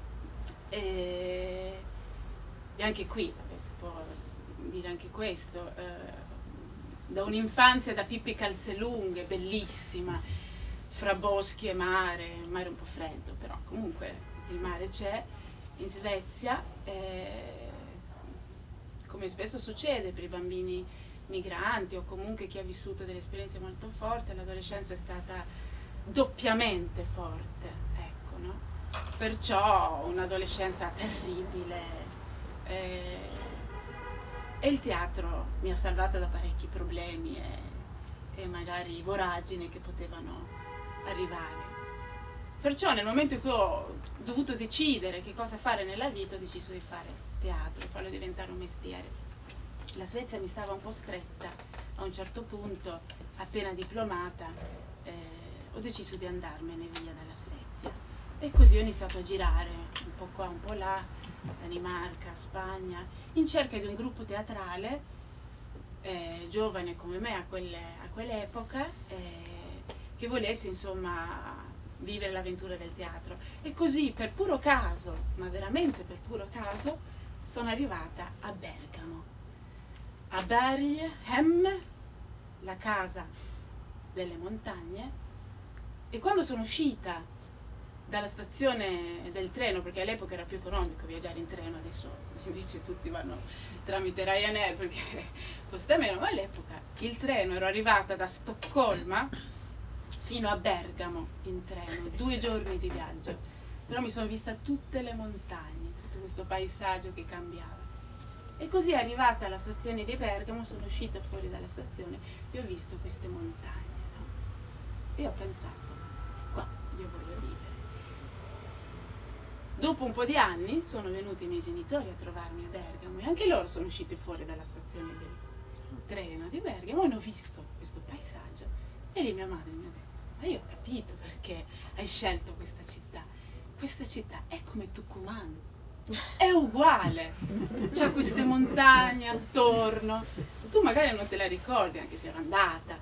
e anche qui si può dire anche questo, da un'infanzia da Pippi Calzelunghe, bellissima, fra boschi e mare un po' freddo, però comunque il mare c'è in Svezia, come spesso succede per i bambini migranti o comunque chi ha vissuto delle esperienze molto forti. L'adolescenza è stata doppiamente forte, ecco, no? Perciò un'adolescenza terribile, e il teatro mi ha salvato da parecchi problemi e magari voragini che potevano arrivare. Perciò nel momento in cui ho dovuto decidere che cosa fare nella vita, ho deciso di fare teatro, farlo diventare un mestiere. La Svezia mi stava un po' stretta. A un certo punto, appena diplomata, ho deciso di andarmene via dalla Svezia, e così ho iniziato a girare un po' qua, un po' là, Danimarca, Spagna, in cerca di un gruppo teatrale giovane come me a quell'epoca, che volesse insomma vivere l'avventura del teatro. E così, per puro caso, ma veramente per puro caso, sono arrivata a Bergamo, a Berghem, la casa delle montagne. E quando sono uscita dalla stazione del treno, perché all'epoca era più economico viaggiare in treno, adesso invece tutti vanno tramite Ryanair perché costa meno, ma all'epoca il treno, ero arrivata da Stoccolma fino a Bergamo in treno, 2 giorni di viaggio, però mi sono vista tutte le montagne, tutto questo paesaggio che cambiava. E così arrivata alla stazione di Bergamo, sono uscita fuori dalla stazione e ho visto queste montagne, no? E ho pensato, qua io voglio vivere. Dopo un po' di anni sono venuti i miei genitori a trovarmi a Bergamo e anche loro sono usciti fuori dalla stazione del treno di Bergamo e hanno visto questo paesaggio. E lì mia madre mi ha detto, ma io ho capito perché hai scelto questa città. Questa città è come Tucumán, è uguale, c'ha queste montagne attorno, tu magari non te la ricordi anche se ero andata.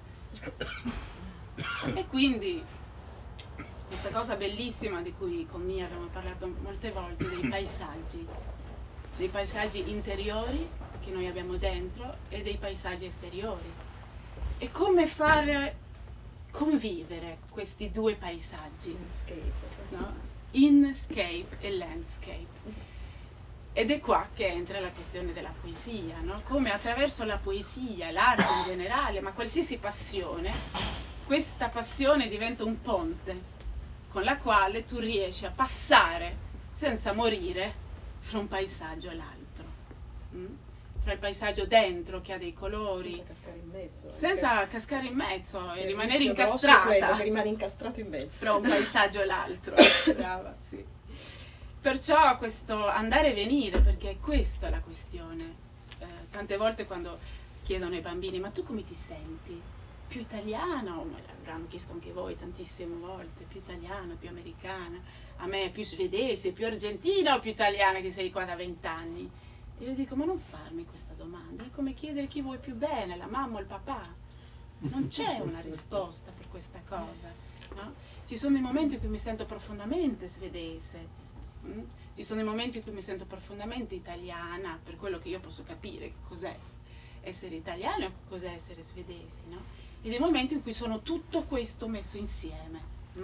E quindi questa cosa bellissima di cui con Mia abbiamo parlato molte volte, dei paesaggi interiori che noi abbiamo dentro e dei paesaggi esteriori. E come fare convivere questi 2 paesaggi, no? Inscape e landscape. Ed è qua che entra la questione della poesia, no? Come attraverso la poesia, l'arte in generale, ma qualsiasi passione, questa passione diventa un ponte con la quale tu riesci a passare senza morire fra un paesaggio e l'altro. Fra il paesaggio dentro che ha dei colori, senza cascare in mezzo, senza cascare in mezzo e rimanere quello incastrata che rimane incastrato in mezzo fra un paesaggio e l'altro. Brava, sì. Perciò questo andare e venire, perché questa è la questione. Tante volte quando chiedono ai bambini, ma tu come ti senti? Più italiana? O me l'avranno chiesto anche voi tantissime volte, più italiana, più americana? A me più svedese, più argentina o più italiana che sei qua da 20 anni? E io dico, ma non farmi questa domanda, è come chiedere chi vuoi più bene, la mamma o il papà. Non c'è una risposta per questa cosa, no? Ci sono dei momenti in cui mi sento profondamente svedese, ci sono dei momenti in cui mi sento profondamente italiana, per quello che io posso capire che cos'è essere italiani o cos'è essere svedesi, no? E dei momenti in cui sono tutto questo messo insieme.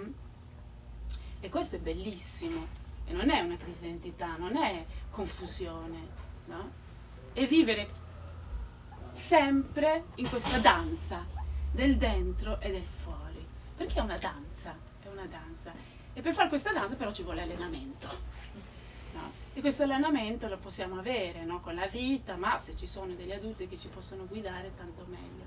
E questo è bellissimo, e non è una crisi di identità, non è confusione, no? È vivere sempre in questa danza del dentro e del fuori, perché è una danza, è una danza. E per fare questa danza però ci vuole allenamento, no? E questo allenamento lo possiamo avere, no? Con la vita, ma se ci sono degli adulti che ci possono guidare, tanto meglio.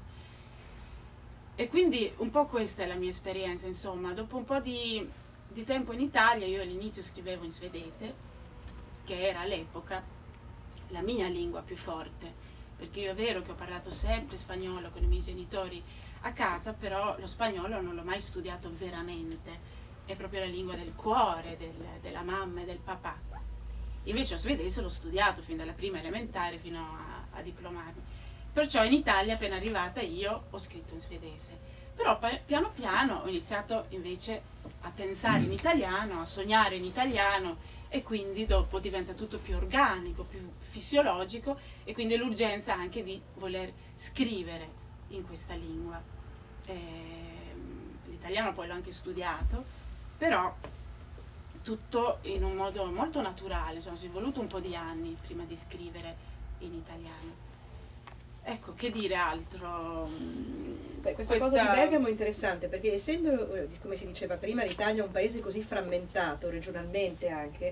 E quindi un po' questa è la mia esperienza, insomma. Dopo un po' di tempo in Italia, io all'inizio scrivevo in svedese, che era all'epoca la mia lingua più forte, perché io è vero che ho parlato sempre spagnolo con i miei genitori a casa, però lo spagnolo non l'ho mai studiato veramente, è proprio la lingua del cuore, della mamma e del papà. Invece lo svedese l'ho studiato fin dalla prima elementare fino a diplomarmi. Perciò in Italia, appena arrivata io, ho scritto in svedese. Però piano piano ho iniziato invece a pensare in italiano, a sognare in italiano, e quindi dopo diventa tutto più organico, più fisiologico, e quindi l'urgenza anche di voler scrivere in questa lingua. L'italiano poi l'ho anche studiato, però tutto in un modo molto naturale, cioè, ci è voluto un po' di anni prima di scrivere in italiano. Ecco, che dire altro? Beh, questa cosa di Bergamo è interessante, perché essendo, come si diceva prima, l'Italia è un paese così frammentato, regionalmente anche,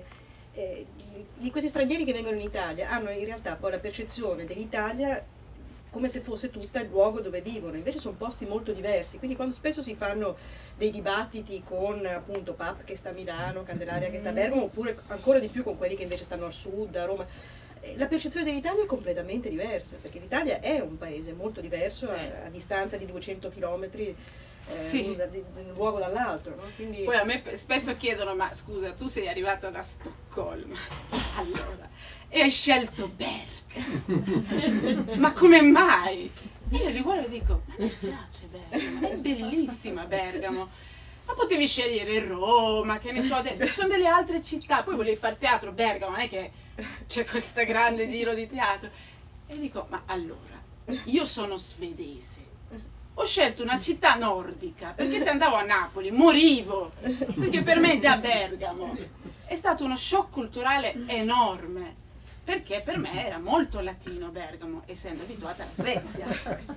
di questi stranieri che vengono in Italia hanno in realtà poi la percezione dell'Italia come se fosse tutta il luogo dove vivono, invece sono posti molto diversi, quindi quando spesso si fanno dei dibattiti con appunto Pap che sta a Milano, Candelaria che sta a Bergamo, oppure ancora di più con quelli che invece stanno al sud, a Roma, la percezione dell'Italia è completamente diversa, perché l'Italia è un paese molto diverso, sì, a distanza di 200 chilometri sì, da un luogo dall'altro, no? Quindi... Poi a me spesso chiedono, ma scusa, tu sei arrivata da Stoccolma, allora, e hai scelto Bergamo, ma come mai? E io li guardo e dico, ma mi piace Bergamo, è bellissima Bergamo, ma potevi scegliere Roma, che ne so, ci sono delle altre città, poi volevi fare teatro, Bergamo, non è che c'è questo grande giro di teatro. E dico, ma allora, io sono svedese, ho scelto una città nordica, perché se andavo a Napoli morivo, perché per me già Bergamo è stato uno shock culturale enorme, perché per me era molto latino Bergamo, essendo abituata alla Svezia.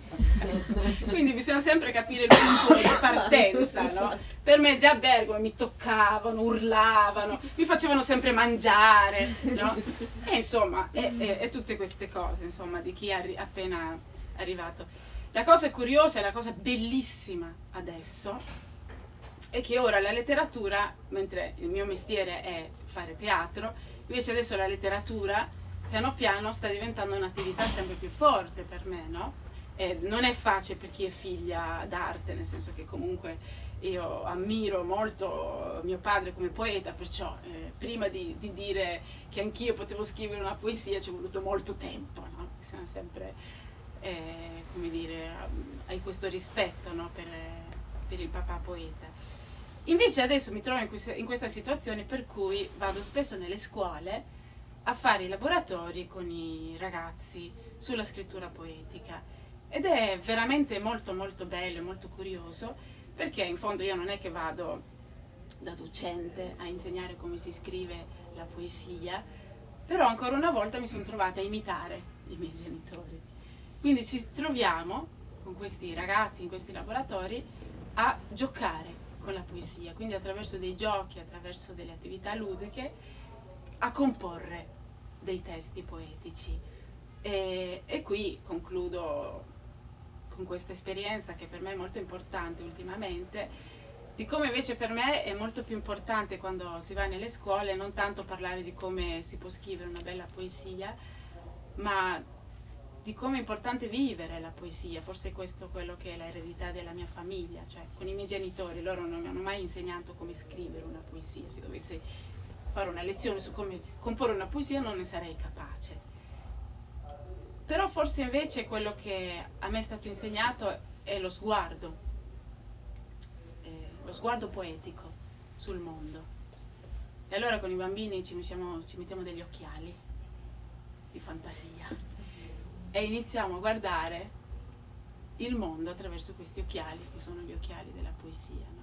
Quindi bisogna sempre capire il punto di partenza, no? Per me già Bergamo mi toccavano, urlavano, mi facevano sempre mangiare, no? E insomma, e tutte queste cose, insomma, di chi è appena arrivato. La cosa curiosa e la cosa bellissima adesso è che ora la letteratura, mentre il mio mestiere è fare teatro, invece adesso la letteratura piano piano sta diventando un'attività sempre più forte per me, no? E non è facile per chi è figlia d'arte, nel senso che comunque io ammiro molto mio padre come poeta, perciò prima di dire che anch'io potevo scrivere una poesia ci è voluto molto tempo, no? Bisogna sempre, come dire, hai questo rispetto, no? per il papà poeta. Invece adesso mi trovo in questa situazione per cui vado spesso nelle scuole a fare i laboratori con i ragazzi sulla scrittura poetica, ed è veramente molto molto bello e molto curioso, perché in fondo io non è che vado da docente a insegnare come si scrive la poesia, però ancora una volta mi sono trovata a imitare i miei genitori. Quindi ci troviamo con questi ragazzi in questi laboratori a giocare con la poesia, quindi attraverso dei giochi, attraverso delle attività ludiche, a comporre dei testi poetici. E qui concludo con questa esperienza che per me è molto importante ultimamente, di come invece per me è molto più importante quando si va nelle scuole non tanto parlare di come si può scrivere una bella poesia, ma di come è importante vivere la poesia. Forse questo è quello che è l'eredità della mia famiglia, cioè con i miei genitori, loro non mi hanno mai insegnato come scrivere una poesia. Se dovessi fare una lezione su come comporre una poesia non ne sarei capace. Però forse invece quello che a me è stato insegnato è lo sguardo poetico sul mondo. E allora con i bambini ci mettiamo degli occhiali di fantasia e iniziamo a guardare il mondo attraverso questi occhiali, che sono gli occhiali della poesia, no?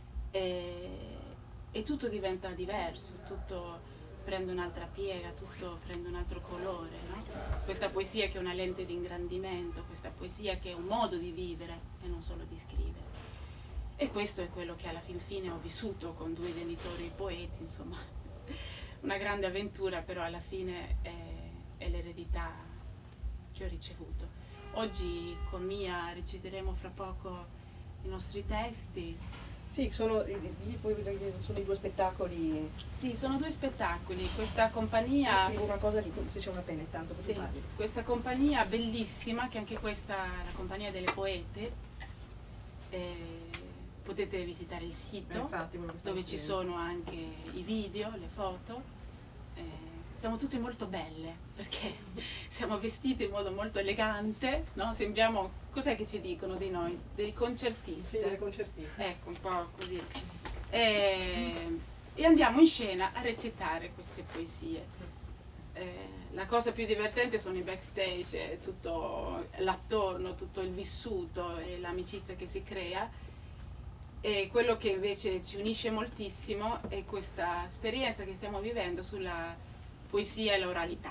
E tutto diventa diverso, tutto prende un'altra piega, tutto prende un altro colore, no? Questa poesia che è una lente di ingrandimento, questa poesia che è un modo di vivere e non solo di scrivere. E questo è quello che alla fin fine ho vissuto con due genitori poeti, insomma, una grande avventura, però alla fine è l'eredità che ho ricevuto. Oggi con Mia reciteremo fra poco i nostri testi. Sì, sono i due spettacoli. Sì, sono due spettacoli. Questa compagnia. Scrivo qualcosa se c'è una penna intanto. Sì, questa compagnia bellissima, che anche questa è la compagnia delle poete. Potete visitare il sito, infatti, dove ci sono anche i video, le foto. Siamo tutte molto belle perché siamo vestite in modo molto elegante, no? Sembriamo, cos'è che ci dicono di noi? Dei concertiste. Sì, delle concertiste. Ecco, un po' così. E andiamo in scena a recitare queste poesie. La cosa più divertente sono i backstage, tutto l'attorno, tutto il vissuto e l'amicizia che si crea. E quello che invece ci unisce moltissimo è questa esperienza che stiamo vivendo sulla poesia e l'oralità.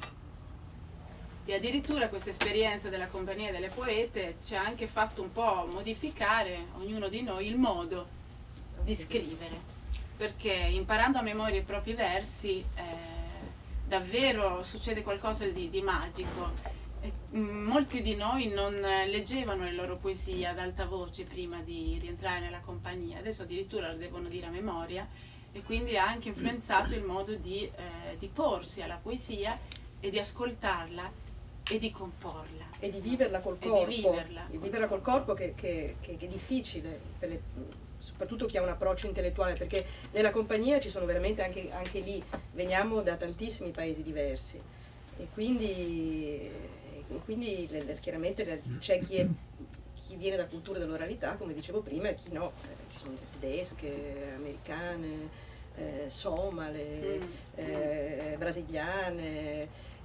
E addirittura questa esperienza della compagnia delle poete ci ha anche fatto un po' modificare, ognuno di noi, il modo di scrivere, perché imparando a memoria i propri versi davvero succede qualcosa di magico. Molti di noi non leggevano le loro poesie ad alta voce prima di entrare nella compagnia, adesso addirittura lo devono dire a memoria, e quindi ha anche influenzato il modo di porsi alla poesia e di ascoltarla e di comporla. E di viverla col corpo. Di viverla col corpo che è difficile, soprattutto chi ha un approccio intellettuale, perché nella compagnia ci sono veramente anche lì, veniamo da tantissimi paesi diversi. E quindi chiaramente c'è chi viene da culture dell'oralità, come dicevo prima, e chi no. Ci sono tedesche, americane, somale, brasiliane.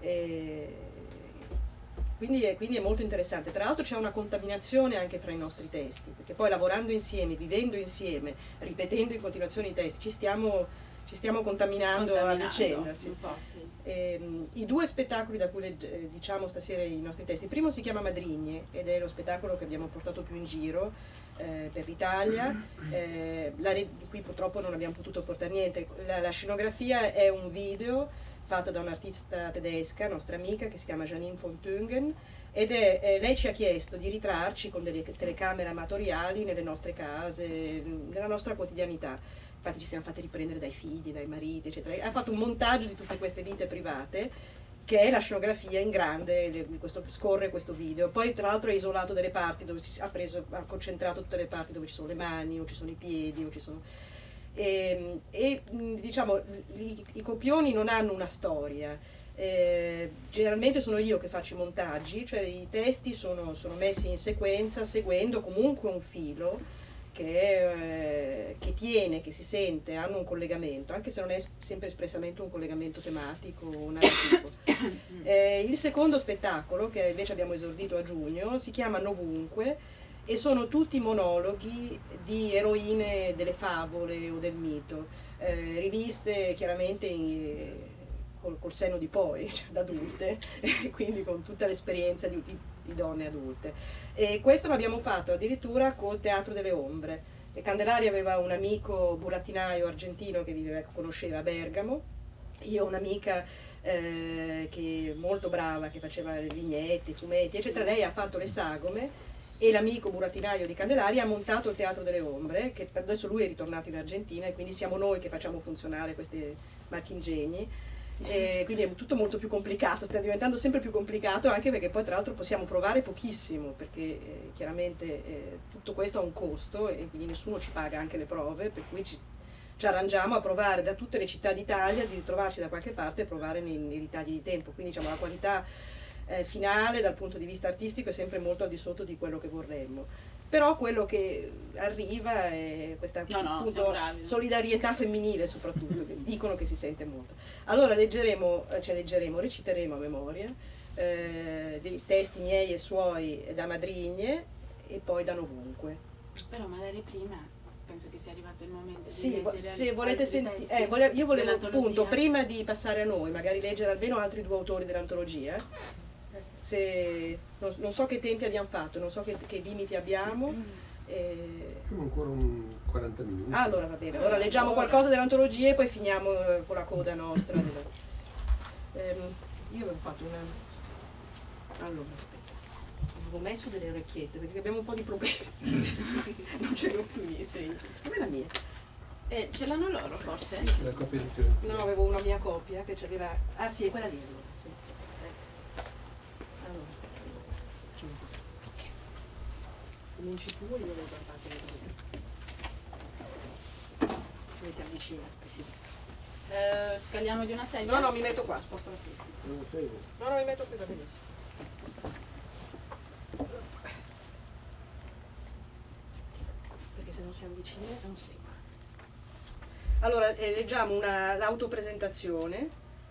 Quindi è molto interessante. Tra l'altro c'è una contaminazione anche fra i nostri testi, perché poi lavorando insieme, vivendo insieme, ripetendo in continuazione i testi, ci stiamo ci stiamo contaminando a vicenda. Sì. Un po', sì. I due spettacoli da cui diciamo stasera i nostri testi, il primo si chiama Madrigne ed è lo spettacolo che abbiamo portato più in giro per l'Italia. Qui purtroppo non abbiamo potuto portare niente. La scenografia è un video fatto da un'artista tedesca, nostra amica, che si chiama Janine von Thüngen, ed lei ci ha chiesto di ritrarci con delle telecamere amatoriali nelle nostre case, nella nostra quotidianità. Infatti ci siamo fatti riprendere dai figli, dai mariti, eccetera. Ha fatto un montaggio di tutte queste vite private, che è la scenografia in grande, scorre questo video. Poi tra l'altro ha isolato delle parti dove ha concentrato tutte le parti dove ci sono le mani, o ci sono i piedi, o ci sono... diciamo, i copioni non hanno una storia. Generalmente sono io che faccio i montaggi, cioè i testi sono messi in sequenza seguendo comunque un filo che tiene, che si sente, hanno un collegamento, anche se non è sempre espressamente un collegamento tematico o narrativo. Il secondo spettacolo, che invece abbiamo esordito a giugno, si chiama Novunque e sono tutti monologhi di eroine delle favole o del mito, riviste chiaramente col senno di poi, cioè, da adulte, quindi con tutta l'esperienza di donne adulte. E questo l'abbiamo fatto addirittura col Teatro delle Ombre. Candelaria aveva un amico burattinaio argentino che conosceva a Bergamo, io ho un'amica che molto brava, che faceva vignette, fumetti, eccetera. Lei ha fatto le sagome e l'amico burattinaio di Candelaria ha montato il Teatro delle Ombre, che adesso lui è ritornato in Argentina e quindi siamo noi che facciamo funzionare questi marchingegni. Quindi è tutto molto più complicato, sta diventando sempre più complicato, anche perché poi tra l'altro possiamo provare pochissimo, perché chiaramente tutto questo ha un costo e quindi nessuno ci paga anche le prove, per cui ci arrangiamo a provare da tutte le città d'Italia, di ritrovarci da qualche parte e provare nei ritagli di tempo, quindi diciamo la qualità finale dal punto di vista artistico è sempre molto al di sotto di quello che vorremmo. Però quello che arriva è questa appunto, solidarietà femminile soprattutto, che dicono che si sente molto. Allora reciteremo a memoria dei testi miei e suoi da Madrigne e poi da Novunque. Però magari prima penso che sia arrivato il momento sì, di leggere se volete sentire, io volevo appunto prima di passare a noi magari leggere almeno altri due autori dell'antologia. Non so che tempi abbiamo fatto, non so che limiti abbiamo. Abbiamo ancora un 40 minuti. Allora va bene, allora leggiamo qualcosa dell'antologia e poi finiamo con la coda nostra. Io avevo fatto una... Allora, aspetta, avevo messo delle orecchiette perché abbiamo un po' di problemi. Non ce l'ho più i segni. Dov'è la mia? Ce l'hanno loro forse? Sì, la copia di più. No, avevo una mia copia che c'aveva... Ah sì, è quella lì. Sì. Allora, facciamo così. Cominci tu e io le ho guardate le due. Ci mettiamo vicino. Sì. Scagliamo di una sedia? No, mi metto qua, sposto la sedia. No, mi metto qui, va benissimo. Perché se non siamo vicine non segue. Allora, leggiamo l'autopresentazione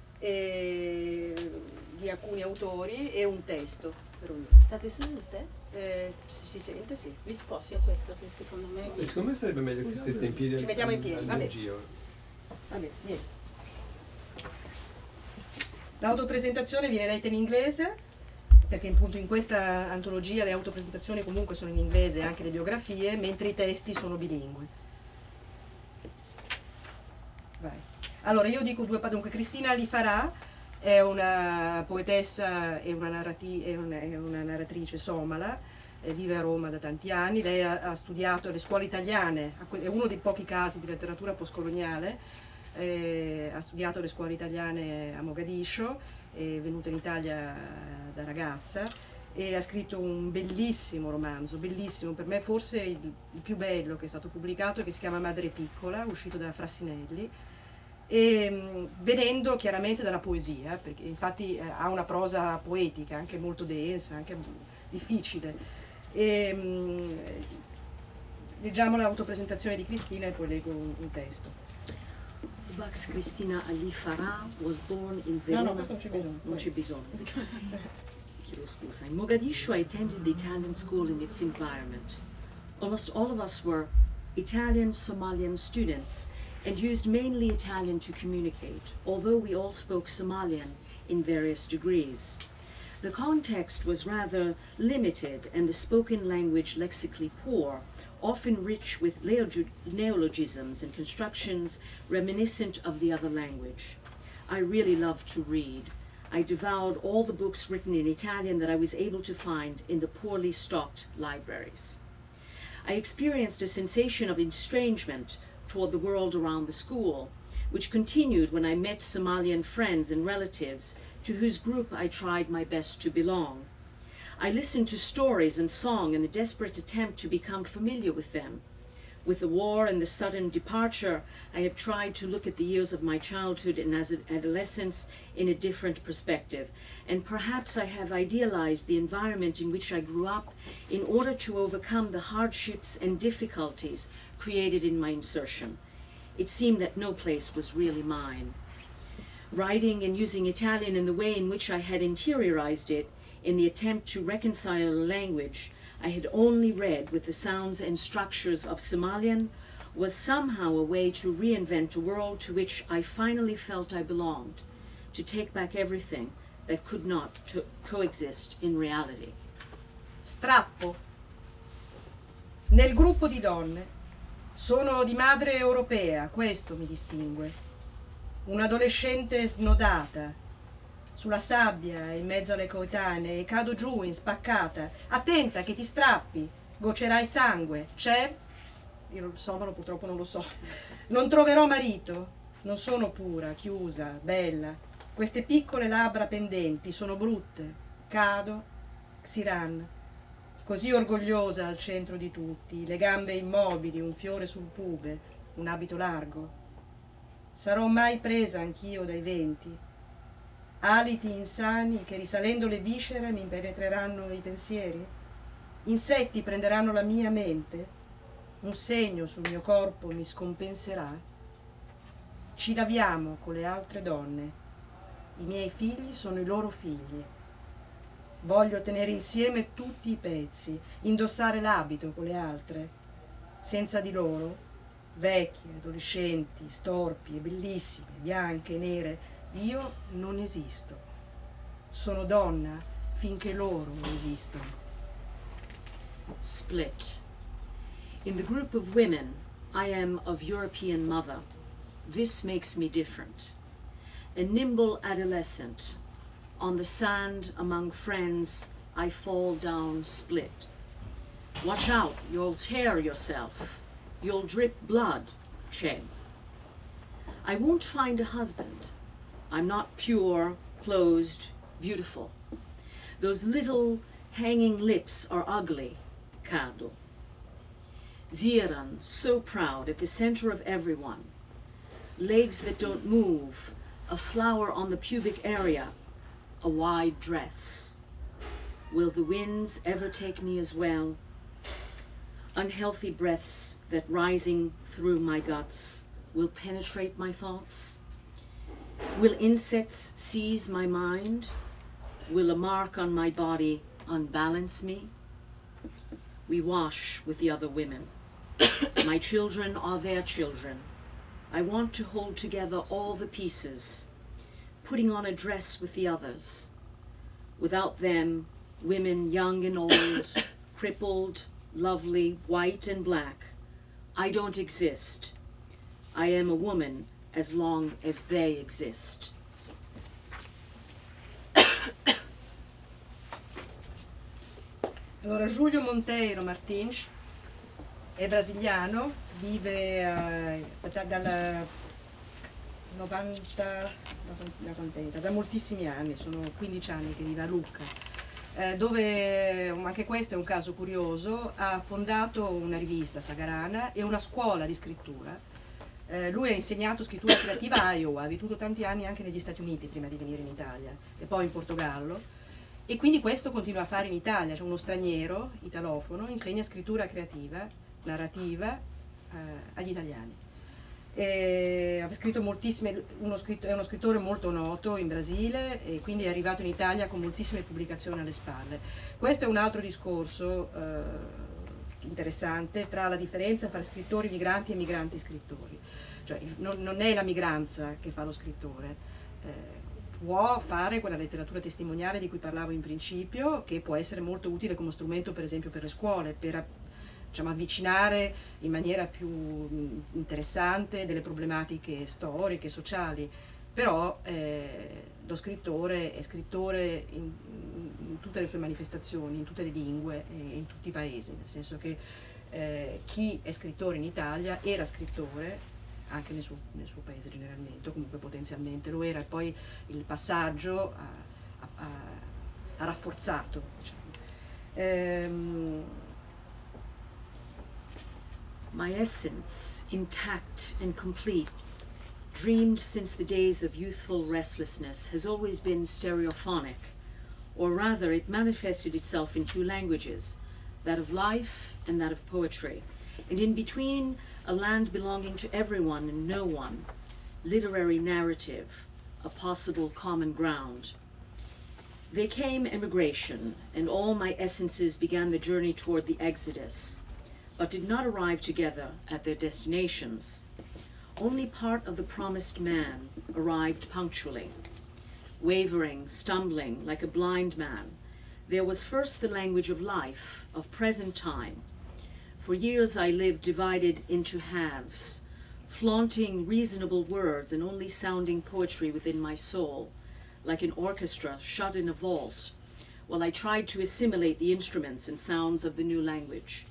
di alcuni autori e un testo per ognuno. State sedute? Si sente, sì. Vi sposto questo che secondo me... Secondo me sarebbe meglio che steste in piedi. Ci mettiamo in piedi, va bene. Giro. Va bene, vieni. L'autopresentazione viene letta in inglese, perché appunto in questa antologia le autopresentazioni comunque sono in inglese, anche le biografie, mentre i testi sono bilingui. Vai. Allora io dico dunque Cristina Ali Farah è una poetessa e una narratrice somala, vive a Roma da tanti anni. Lei ha studiato alle scuole italiane, è uno dei pochi casi di letteratura postcoloniale. Ha studiato le scuole italiane a Mogadiscio, è venuta in Italia da ragazza e ha scritto un bellissimo romanzo, bellissimo, per me forse il più bello che è stato pubblicato, che si chiama Madre Piccola, uscito da Frassinelli, e venendo chiaramente dalla poesia, perché infatti ha una prosa poetica anche molto densa, anche difficile. Leggiamo l'autopresentazione di Cristina e poi leggo un testo. Bucks Cristina Ali Farah was born in Verona. No, questo non c'è bisogno. Non c'è bisogno. Chiedo scusa. In Mogadishu, I attended the Italian school in its environment. Almost all of us were Italian Somalian students, and used mainly Italian to communicate, although we all spoke Somalian in various degrees. The context was rather limited and the spoken language lexically poor, often rich with neologisms and constructions reminiscent of the other language. I really loved to read. I devoured all the books written in Italian that I was able to find in the poorly stocked libraries. I experienced a sensation of estrangement toward the world around the school, which continued when I met Somalian friends and relatives to whose group I tried my best to belong. I listened to stories and song in the desperate attempt to become familiar with them. With the war and the sudden departure, I have tried to look at the years of my childhood and adolescence in a different perspective, and perhaps I have idealized the environment in which I grew up in order to overcome the hardships and difficulties created in my insertion. It seemed that no place was really mine. Writing and using Italian in the way in which I had interiorized it, in the attempt to reconcile a language I had only read with the sounds and structures of Somalian, was somehow a way to reinvent a world to which I finally felt I belonged, to take back everything that could not coexist in reality. Strappo. Nel gruppo di donne sono di madre europea, questo mi distingue. Un'adolescente snodata, sulla sabbia in mezzo alle coetanee, e cado giù in spaccata. Attenta che ti strappi, goccerai sangue. C'è? Il somalo purtroppo non lo so. Non troverò marito, non sono pura, chiusa, bella. Queste piccole labbra pendenti sono brutte. Cado, Xiran, così orgogliosa al centro di tutti, le gambe immobili, un fiore sul pube, un abito largo. Sarò mai presa anch'io dai venti? Aliti insani che risalendo le viscere mi penetreranno i pensieri? Insetti prenderanno la mia mente? Un segno sul mio corpo mi scompenserà? Ci laviamo con le altre donne. I miei figli sono i loro figli. Voglio tenere insieme tutti i pezzi, indossare l'abito con le altre. Senza di loro, vecchie, adolescenti, storpie, bellissime, bianche, nere, io non esisto. Sono donna finché loro esistono. Split. In the group of women, I am of European mother. This makes me different. A nimble adolescent. On the sand among friends, I fall down split. Watch out, you'll tear yourself. You'll drip blood, Che. I won't find a husband. I'm not pure, closed, beautiful. Those little hanging lips are ugly, Cado. Ziran, so proud, at the center of everyone. Legs that don't move, a flower on the pubic area, a wide dress. Will the winds ever take me as well? Unhealthy breaths that rising through my guts will penetrate my thoughts? Will insects seize my mind? Will a mark on my body unbalance me? We wash with the other women. My children are their children. I want to hold together all the pieces, putting on a dress with the others. Without them, women young and old, crippled, lovely, white and black, I don't exist. I am a woman as long as they exist. Allora, Giulio Monteiro Martins è brasiliano, vive dal 90, da moltissimi anni, sono 15 anni che vive a Lucca, dove, anche questo è un caso curioso, ha fondato una rivista sagarana e una scuola di scrittura. Lui ha insegnato scrittura creativa a Iowa, ha vissuto tanti anni anche negli Stati Uniti prima di venire in Italia e poi in Portogallo, e quindi questo continua a fare in Italia, cioè uno straniero italofono insegna scrittura creativa, narrativa agli italiani. Ha scritto moltissime, è uno scrittore molto noto in Brasile e quindi è arrivato in Italia con moltissime pubblicazioni alle spalle. Questo è un altro discorso interessante tra la differenza tra scrittori migranti e migranti scrittori. cioè non è la migranza che fa lo scrittore, può fare quella letteratura testimoniale di cui parlavo in principio, che può essere molto utile come strumento per esempio per le scuole, per diciamo, avvicinare in maniera più interessante delle problematiche storiche, sociali, però lo scrittore è scrittore in tutte le sue manifestazioni, in tutte le lingue e in tutti i paesi, nel senso che chi è scrittore in Italia era scrittore anche nel suo paese generalmente, o comunque potenzialmente lo era, e poi il passaggio ha rafforzato. Diciamo. My essence, intact and complete, dreamed since the days of youthful restlessness, has always been stereophonic, or rather it manifested itself in two languages, that of life and that of poetry, and in between a land belonging to everyone and no one, literary narrative, a possible common ground. There came emigration, and all my essences began the journey toward the exodus, but did not arrive together at their destinations. Only part of the promised man arrived punctually. Wavering, stumbling, like a blind man, there was first the language of life, of present time. For years I lived divided into halves, flaunting reasonable words and only sounding poetry within my soul, like an orchestra shut in a vault, while I tried to assimilate the instruments and sounds of the new language.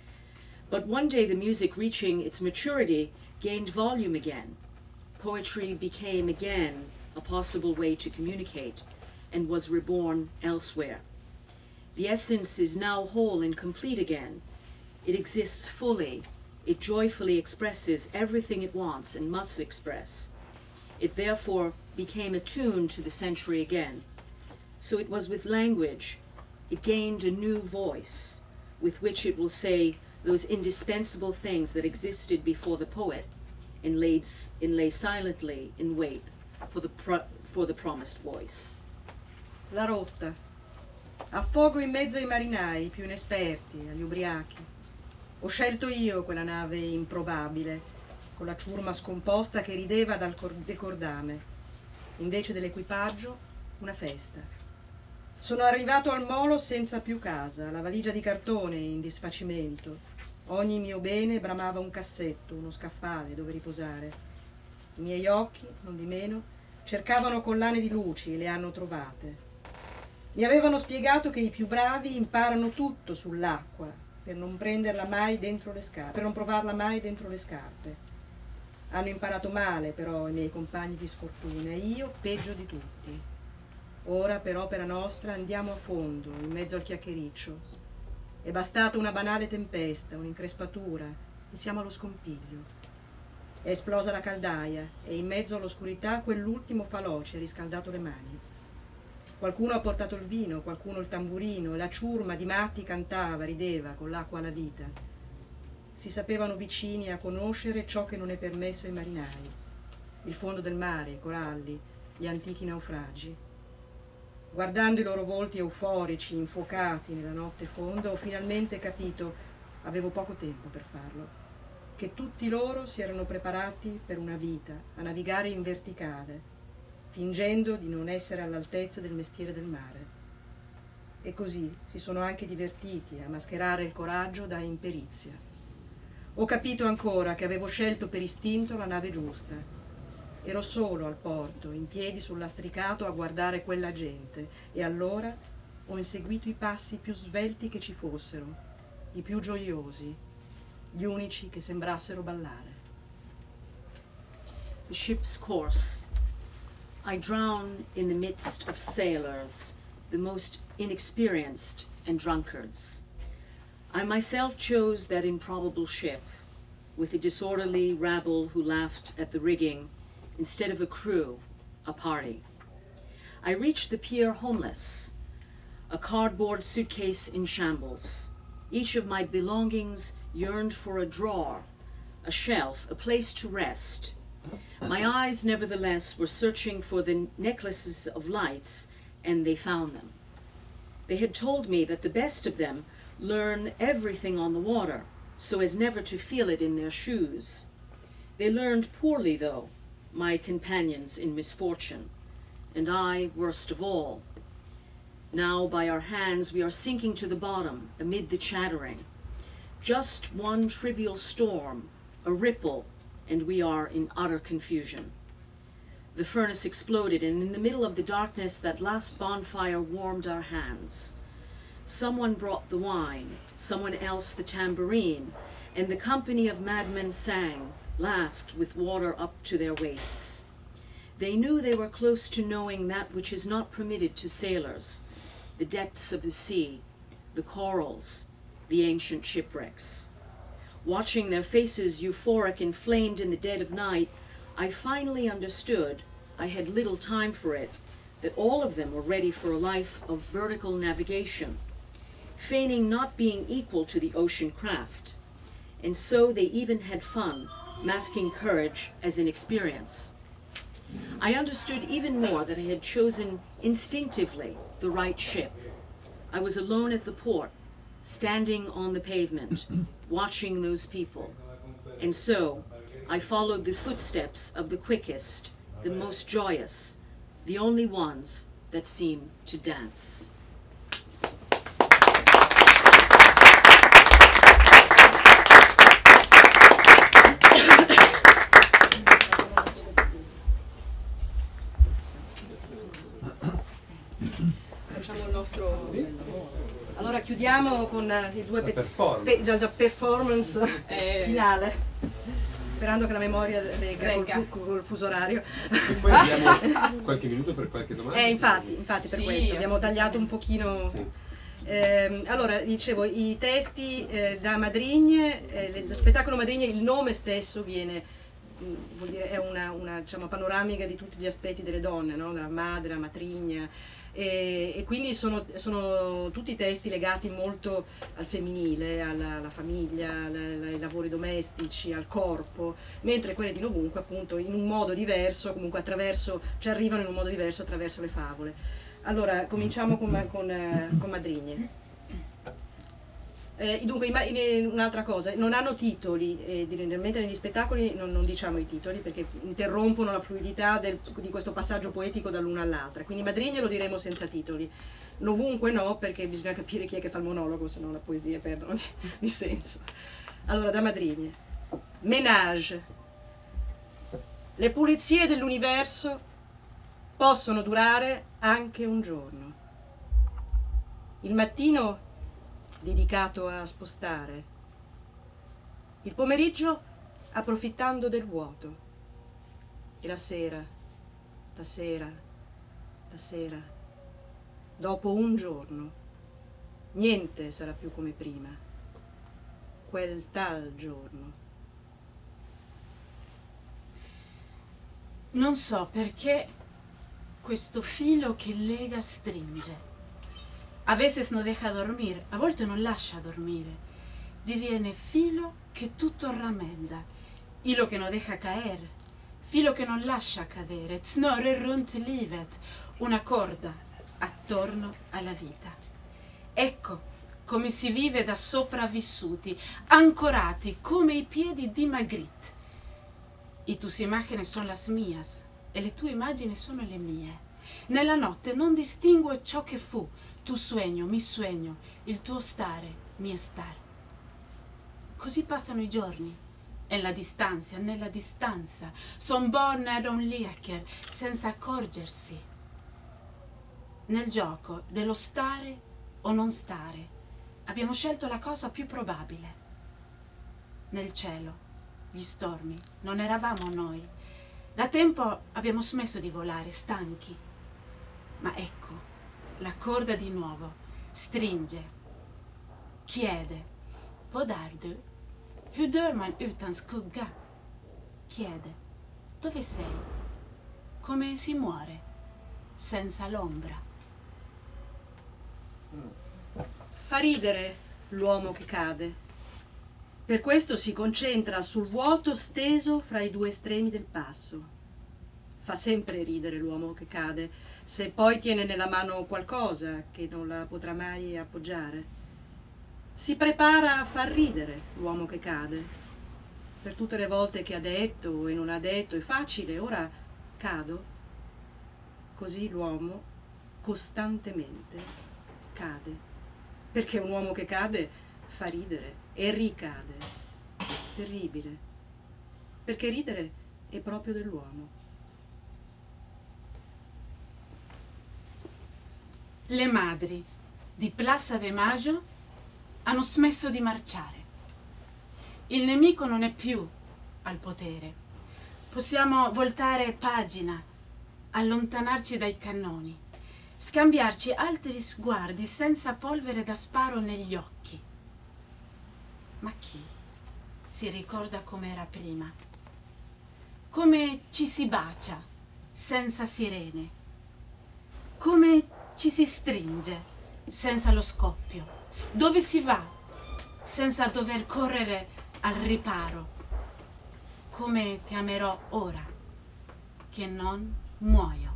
But one day the music, reaching its maturity, gained volume again. Poetry became again a possible way to communicate and was reborn elsewhere. The essence is now whole and complete again. It exists fully. It joyfully expresses everything it wants and must express. It therefore became attuned to the century again. So it was with language. It gained a new voice with which it will say those indispensable things that existed before the poet and lay silently in wait for the promised voice. La rotta. Affogo in mezzo ai marinai più inesperti, agli ubriachi. Ho scelto io quella nave improbabile, con la ciurma scomposta che rideva dal decordame. Invece dell'equipaggio, una festa. Sono arrivato al molo senza più casa, la valigia di cartone in disfacimento. Ogni mio bene bramava un cassetto, uno scaffale dove riposare. I miei occhi, non di meno, cercavano collane di luci e le hanno trovate. Mi avevano spiegato che i più bravi imparano tutto sull'acqua per non prenderla mai dentro le scarpe, per non provarla mai dentro le scarpe. Hanno imparato male però i miei compagni di sfortuna e io peggio di tutti. Ora per opera nostra andiamo a fondo, in mezzo al chiacchiericcio. È bastata una banale tempesta, un'increspatura, e siamo allo scompiglio. È esplosa la caldaia e in mezzo all'oscurità quell'ultimo falò ci ha riscaldato le mani. Qualcuno ha portato il vino, qualcuno il tamburino, e la ciurma di matti cantava, rideva con l'acqua alla vita. Si sapevano vicini a conoscere ciò che non è permesso ai marinai. Il fondo del mare, i coralli, gli antichi naufragi. Guardando i loro volti euforici, infuocati nella notte fonda, ho finalmente capito, avevo poco tempo per farlo, che tutti loro si erano preparati per una vita, a navigare in verticale, fingendo di non essere all'altezza del mestiere del mare. E così si sono anche divertiti a mascherare il coraggio da imperizia. Ho capito ancora che avevo scelto per istinto la nave giusta. Ero solo al porto, in piedi sul lastricato a guardare quella gente, e allora ho inseguito i passi più svelti che ci fossero, i più gioiosi, gli unici che sembrassero ballare. The ship's course. I drown in the midst of sailors, the most inexperienced and drunkards. I myself chose that improbable ship, with a disorderly rabble who laughed at the rigging, instead of a crew, a party. I reached the pier homeless, a cardboard suitcase in shambles. Each of my belongings yearned for a drawer, a shelf, a place to rest. My eyes, nevertheless, were searching for the necklaces of lights, and they found them. They had told me that the best of them learn everything on the water, so as never to feel it in their shoes. They learned poorly, though, my companions in misfortune, and I worst of all. Now by our hands we are sinking to the bottom amid the chattering. Just one trivial storm, a ripple, and we are in utter confusion. The furnace exploded, and in the middle of the darkness that last bonfire warmed our hands. Someone brought the wine, someone else the tambourine, and the company of madmen sang, laughed with water up to their waists. They knew they were close to knowing that which is not permitted to sailors, the depths of the sea, the corals, the ancient shipwrecks. Watching their faces euphoric and inflamed in the dead of night, I finally understood, I had little time for it, that all of them were ready for a life of vertical navigation, feigning not being equal to the ocean craft. And so they even had fun, masking courage as inexperience. I understood even more that I had chosen instinctively the right ship. I was alone at the port, standing on the pavement, watching those people. And so I followed the footsteps of the quickest, the most joyous, the only ones that seem to dance. Facciamo il nostro... Allora chiudiamo con i due pezzi, la performance finale, sperando che la memoria regga col fuso orario. E poi abbiamo qualche minuto per qualche domanda. Infatti per sì, questo abbiamo tagliato un pochino. Sì. Allora, dicevo, i testi da Madrigne, lo spettacolo Madrigne, il nome stesso viene, vuol dire, è una diciamo, panoramica di tutti gli aspetti delle donne, no? Della madre, la matrigna. E quindi sono tutti testi legati molto al femminile, alla famiglia, ai lavori domestici, al corpo, mentre quelli di Lobunque appunto in un modo diverso, comunque ci arrivano in un modo diverso attraverso le favole. Allora cominciamo con Madrigne. Dunque, un'altra cosa, non hanno titoli, mentre negli spettacoli non diciamo i titoli perché interrompono la fluidità di questo passaggio poetico dall'una all'altra, quindi Madrigne lo diremo senza titoli, Ovunque no, perché bisogna capire chi è che fa il monologo, se no la poesia perdono di senso. Allora, da Madrigne. Ménage. Le pulizie dell'universo possono durare anche un giorno. Il mattino dedicato a spostare, il pomeriggio approfittando del vuoto, e la sera, dopo un giorno, niente sarà più come prima, quel tal giorno. Non so perché questo filo che lega stringe. A veces no deja dormir, a volte non lascia dormire. Diviene filo che tutto rammenda, hilo che non deja caer, filo che non lascia cadere, snore runt livet, una corda attorno alla vita. Ecco come si vive da sopravvissuti, ancorati come i piedi di Magritte. Y tus imágenes son las mías, e le tue immagini sono le mie. Nella notte non distingo ciò che fu, tu sueño, mi sueño, il tuo stare, mio stare. Così passano i giorni, e nella distanza, son born non leker, senza accorgersi. Nel gioco dello stare o non stare, abbiamo scelto la cosa più probabile. Nel cielo, gli stormi, non eravamo noi. Da tempo abbiamo smesso di volare, stanchi. Ma ecco, la corda di nuovo stringe, chiede, podar du? Hur dör man utan skugga? Chiede, dove sei? Come si muore senza l'ombra? Fa ridere l'uomo che cade. Per questo si concentra sul vuoto steso fra i due estremi del passo. Fa sempre ridere l'uomo che cade, se poi tiene nella mano qualcosa che non la potrà mai appoggiare. Si prepara a far ridere l'uomo che cade, per tutte le volte che ha detto e non ha detto, è facile, ora cado. Così l'uomo costantemente cade, perché un uomo che cade fa ridere e ricade. Terribile, perché ridere è proprio dell'uomo. Le madri di Plaza de Mayo hanno smesso di marciare. Il nemico non è più al potere. Possiamo voltare pagina, allontanarci dai cannoni, scambiarci altri sguardi senza polvere da sparo negli occhi. Ma chi si ricorda com'era prima? Come ci si bacia senza sirene? Come ci si stringe senza lo scoppio? Dove si va senza dover correre al riparo? Come ti amerò ora che non muoio.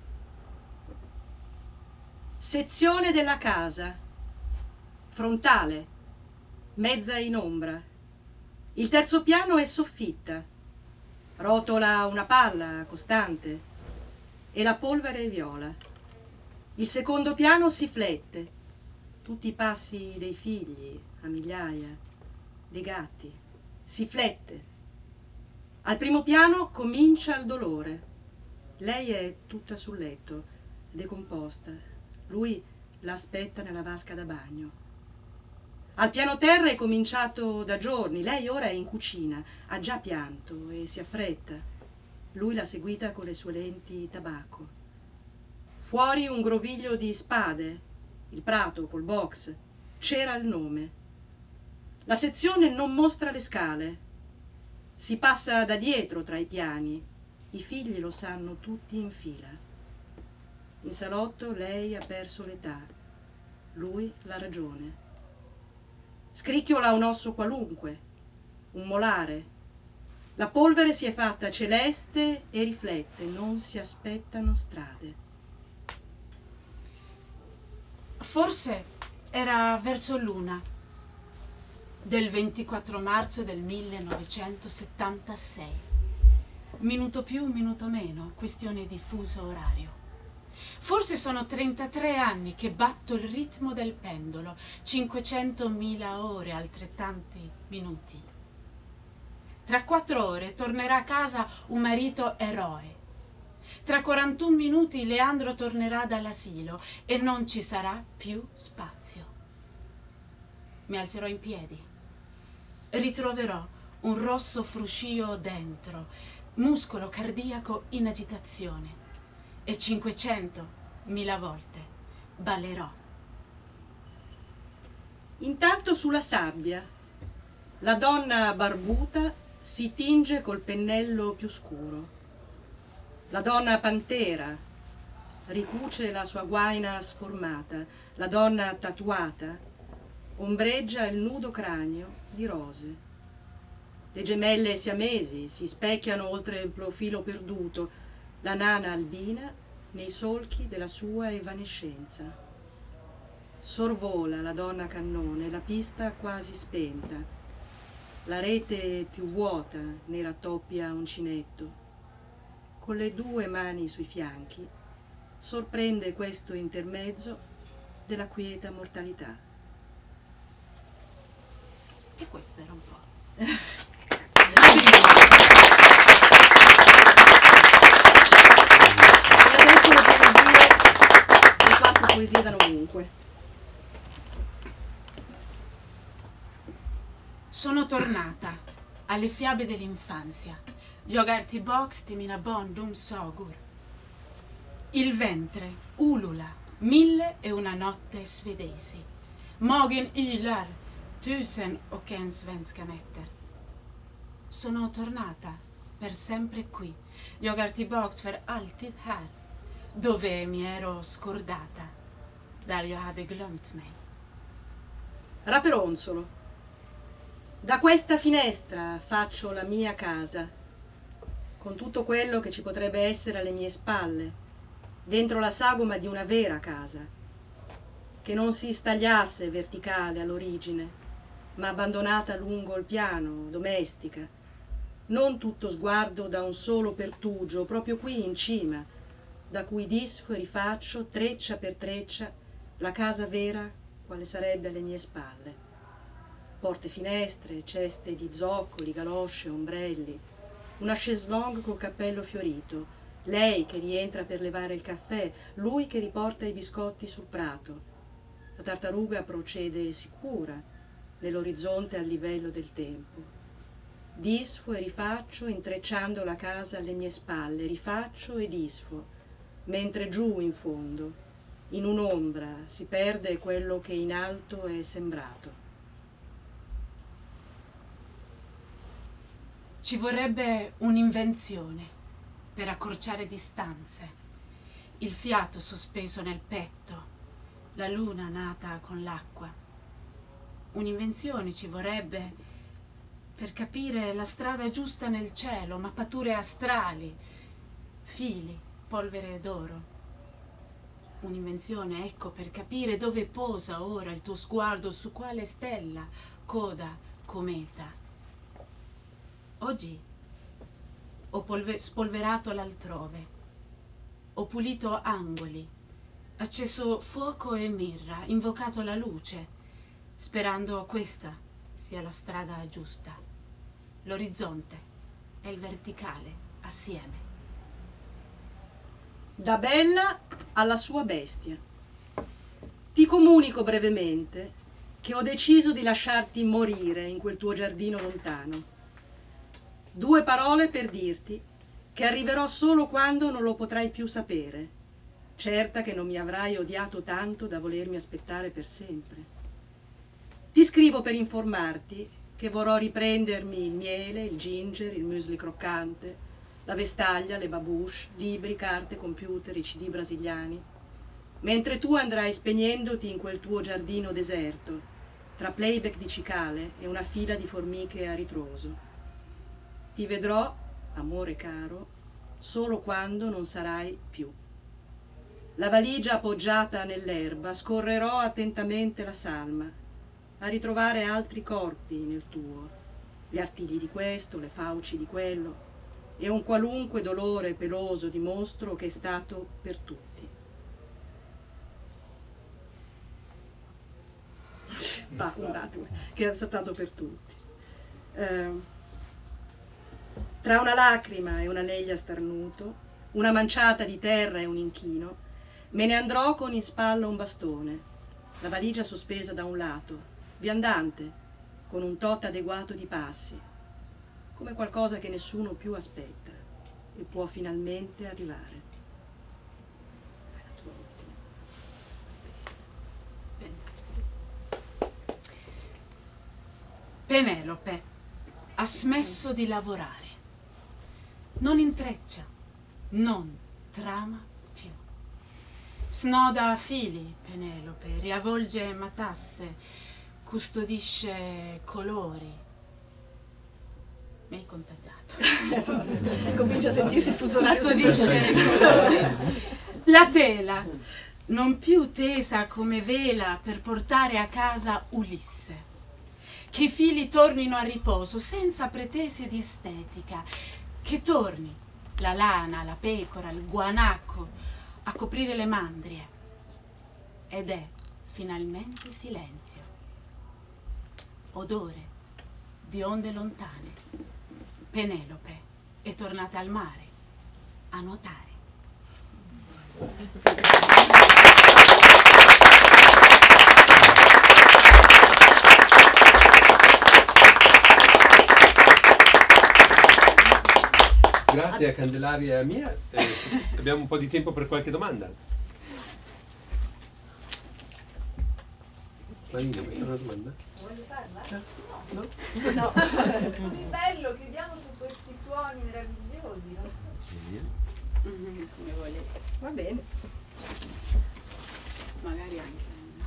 Sezione della casa, frontale, mezza in ombra. Il terzo piano è soffitta, rotola una palla costante e la polvere è viola. Il secondo piano si flette, tutti i passi dei figli a migliaia, dei gatti, si flette. Al primo piano comincia il dolore. Lei è tutta sul letto, decomposta. Lui l'aspetta nella vasca da bagno. Al piano terra è cominciato da giorni. Lei ora è in cucina, ha già pianto e si affretta. Lui l'ha seguita con le sue lenti tabacco. Fuori un groviglio di spade, il prato col box. C'era il nome. La sezione non mostra le scale. Si passa da dietro tra i piani. I figli lo sanno tutti in fila. In salotto lei ha perso l'età, lui la ragione. Scricchiola un osso qualunque, un molare. La polvere si è fatta celeste e riflette, non si aspettano strade. Forse era verso l'una del 24 marzo del 1976. Minuto più, minuto meno, questione di fuso orario. Forse sono 33 anni che batto il ritmo del pendolo, 500.000 ore, altrettanti minuti. Tra 4 ore tornerà a casa un marito eroe. Tra 41 minuti Leandro tornerà dall'asilo e non ci sarà più spazio. Mi alzerò in piedi. Ritroverò un rosso fruscio dentro, muscolo cardiaco in agitazione, e 500.000 volte ballerò. Intanto sulla sabbia la donna barbuta si tinge col pennello più scuro. La donna pantera ricuce la sua guaina sformata. La donna tatuata ombreggia il nudo cranio di rose. Le gemelle siamesi si specchiano oltre il profilo perduto, la nana albina nei solchi della sua evanescenza. Sorvola la donna cannone, la pista quasi spenta. La rete più vuota ne rattoppia uncinetto. Con le 2 mani sui fianchi sorprende questo intermezzo della quieta mortalità. E questo era un po'. Poesie da ovunque. Sono tornata alle fiabe dell'infanzia. Yogarty box timina bondum sogur. Il ventre ulula 1001 notte svedesi. Magen ylar 1001 svenska nätter. Sono tornata per sempre qui. Yogarty box för alltid här. Dove mi ero scordata. Där jag hade glömt mig. Raperonzolo. Da questa finestra faccio la mia casa, con tutto quello che ci potrebbe essere alle mie spalle, dentro la sagoma di una vera casa, che non si stagliasse verticale all'origine, ma abbandonata lungo il piano, domestica, non tutto sguardo da un solo pertugio, proprio qui in cima, da cui disfo e rifaccio, treccia per treccia, la casa vera quale sarebbe alle mie spalle. Porte, finestre, ceste di zoccoli, galosce, ombrelli, una chaise longue col cappello fiorito, lei che rientra per levare il caffè, lui che riporta i biscotti sul prato. La tartaruga procede sicura nell'orizzonte al livello del tempo. Disfo e rifaccio intrecciando la casa alle mie spalle, rifaccio e disfo, mentre giù in fondo, in un'ombra, si perde quello che in alto è sembrato. Ci vorrebbe un'invenzione per accorciare distanze, il fiato sospeso nel petto, la luna nata con l'acqua. Un'invenzione ci vorrebbe per capire la strada giusta nel cielo, mappature astrali, fili, polvere d'oro. Un'invenzione, ecco, per capire dove posa ora il tuo sguardo, su quale stella, coda, cometa. Oggi ho spolverato l'altrove, ho pulito angoli, acceso fuoco e mirra, invocato la luce, sperando questa sia la strada giusta, l'orizzonte e il verticale assieme. Da bella alla sua bestia. Ti comunico brevemente che ho deciso di lasciarti morire in quel tuo giardino lontano. 2 parole per dirti che arriverò solo quando non lo potrai più sapere, certa che non mi avrai odiato tanto da volermi aspettare per sempre. Ti scrivo per informarti che vorrò riprendermi il miele, il ginger, il muesli croccante, la vestaglia, le babouche, libri, carte, computer, i CD brasiliani, mentre tu andrai spegnendoti in quel tuo giardino deserto, tra playback di cicale e una fila di formiche a ritroso. Ti vedrò, amore caro, solo quando non sarai più. La valigia appoggiata nell'erba, scorrerò attentamente la salma, a ritrovare altri corpi nel tuo, gli artigli di questo, le fauci di quello, e un qualunque dolore peloso di mostro che è stato per tutti. Un attimo, che è stato per tutti. Tra una lacrima e una leglia starnuto, una manciata di terra e un inchino, me ne andrò con in spalla un bastone, la valigia sospesa da un lato, viandante, con un tot adeguato di passi, come qualcosa che nessuno più aspetta e può finalmente arrivare. Penelope ha smesso di lavorare. Non intreccia, non trama più. Snoda a fili, Penelope, riavvolge matasse, custodisce colori. Mi hai contagiato. Comincia a sentirsi il fuso orario. Custodisce colori. La tela, non più tesa come vela per portare a casa Ulisse. Che i fili tornino a riposo senza pretese di estetica. Che torni la lana, la pecora, il guanacco a coprire le mandrie. Ed è finalmente silenzio. Odore di onde lontane. Penelope è tornata al mare a nuotare. Grazie a Candelaria e a Mia. Abbiamo un po' di tempo per qualche domanda. Marina, vuoi fare una domanda? Voglio farla? No? No. Così bello, chiudiamo su questi suoni meravigliosi, non so. Come volete. Va bene. Magari anche.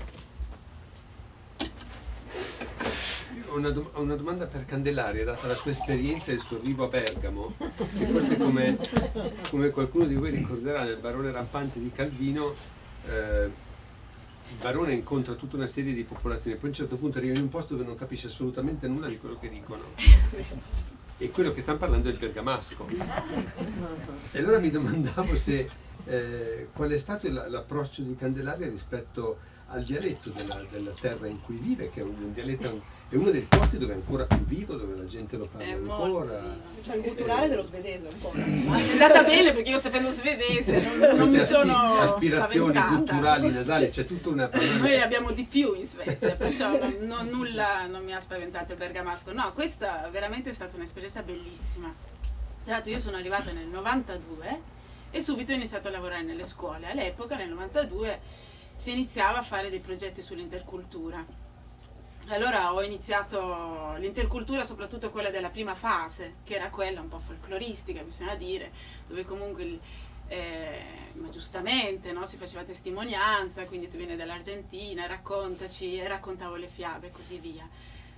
Ho una domanda per Candelaria, data la sua esperienza e il suo vivo a Bergamo, che forse come qualcuno di voi ricorderà nel Barone rampante di Calvino, il barone incontra tutta una serie di popolazioni, poi a un certo punto arriva in un posto dove non capisce assolutamente nulla di quello che dicono. e quello che stanno parlando è il bergamasco. E allora mi domandavo se qual è stato l'approccio di Candelaria rispetto al dialetto della terra in cui vive, che è un dialetto, è uno dei posti dove è ancora più vivo, dove la gente lo parla ancora. Cioè il culturale dello svedese un po'. Ma è andata bene perché io sapendo svedese non mi sono aspirazioni spaventata. culturali nasali, c'è tutta una Noi abbiamo di più in Svezia, perciò nulla non mi ha spaventato il bergamasco. No, questa veramente è stata un'esperienza bellissima. Tra l'altro io sono arrivata nel 92 e subito ho iniziato a lavorare nelle scuole. All'epoca, nel 92, si iniziava a fare dei progetti sull'intercultura. Allora ho iniziato l'intercultura, soprattutto quella della prima fase, che era quella un po' folcloristica, bisogna dire, dove comunque, ma giustamente, no, si faceva testimonianza, quindi tu vieni dall'Argentina, raccontaci, e raccontavo le fiabe e così via.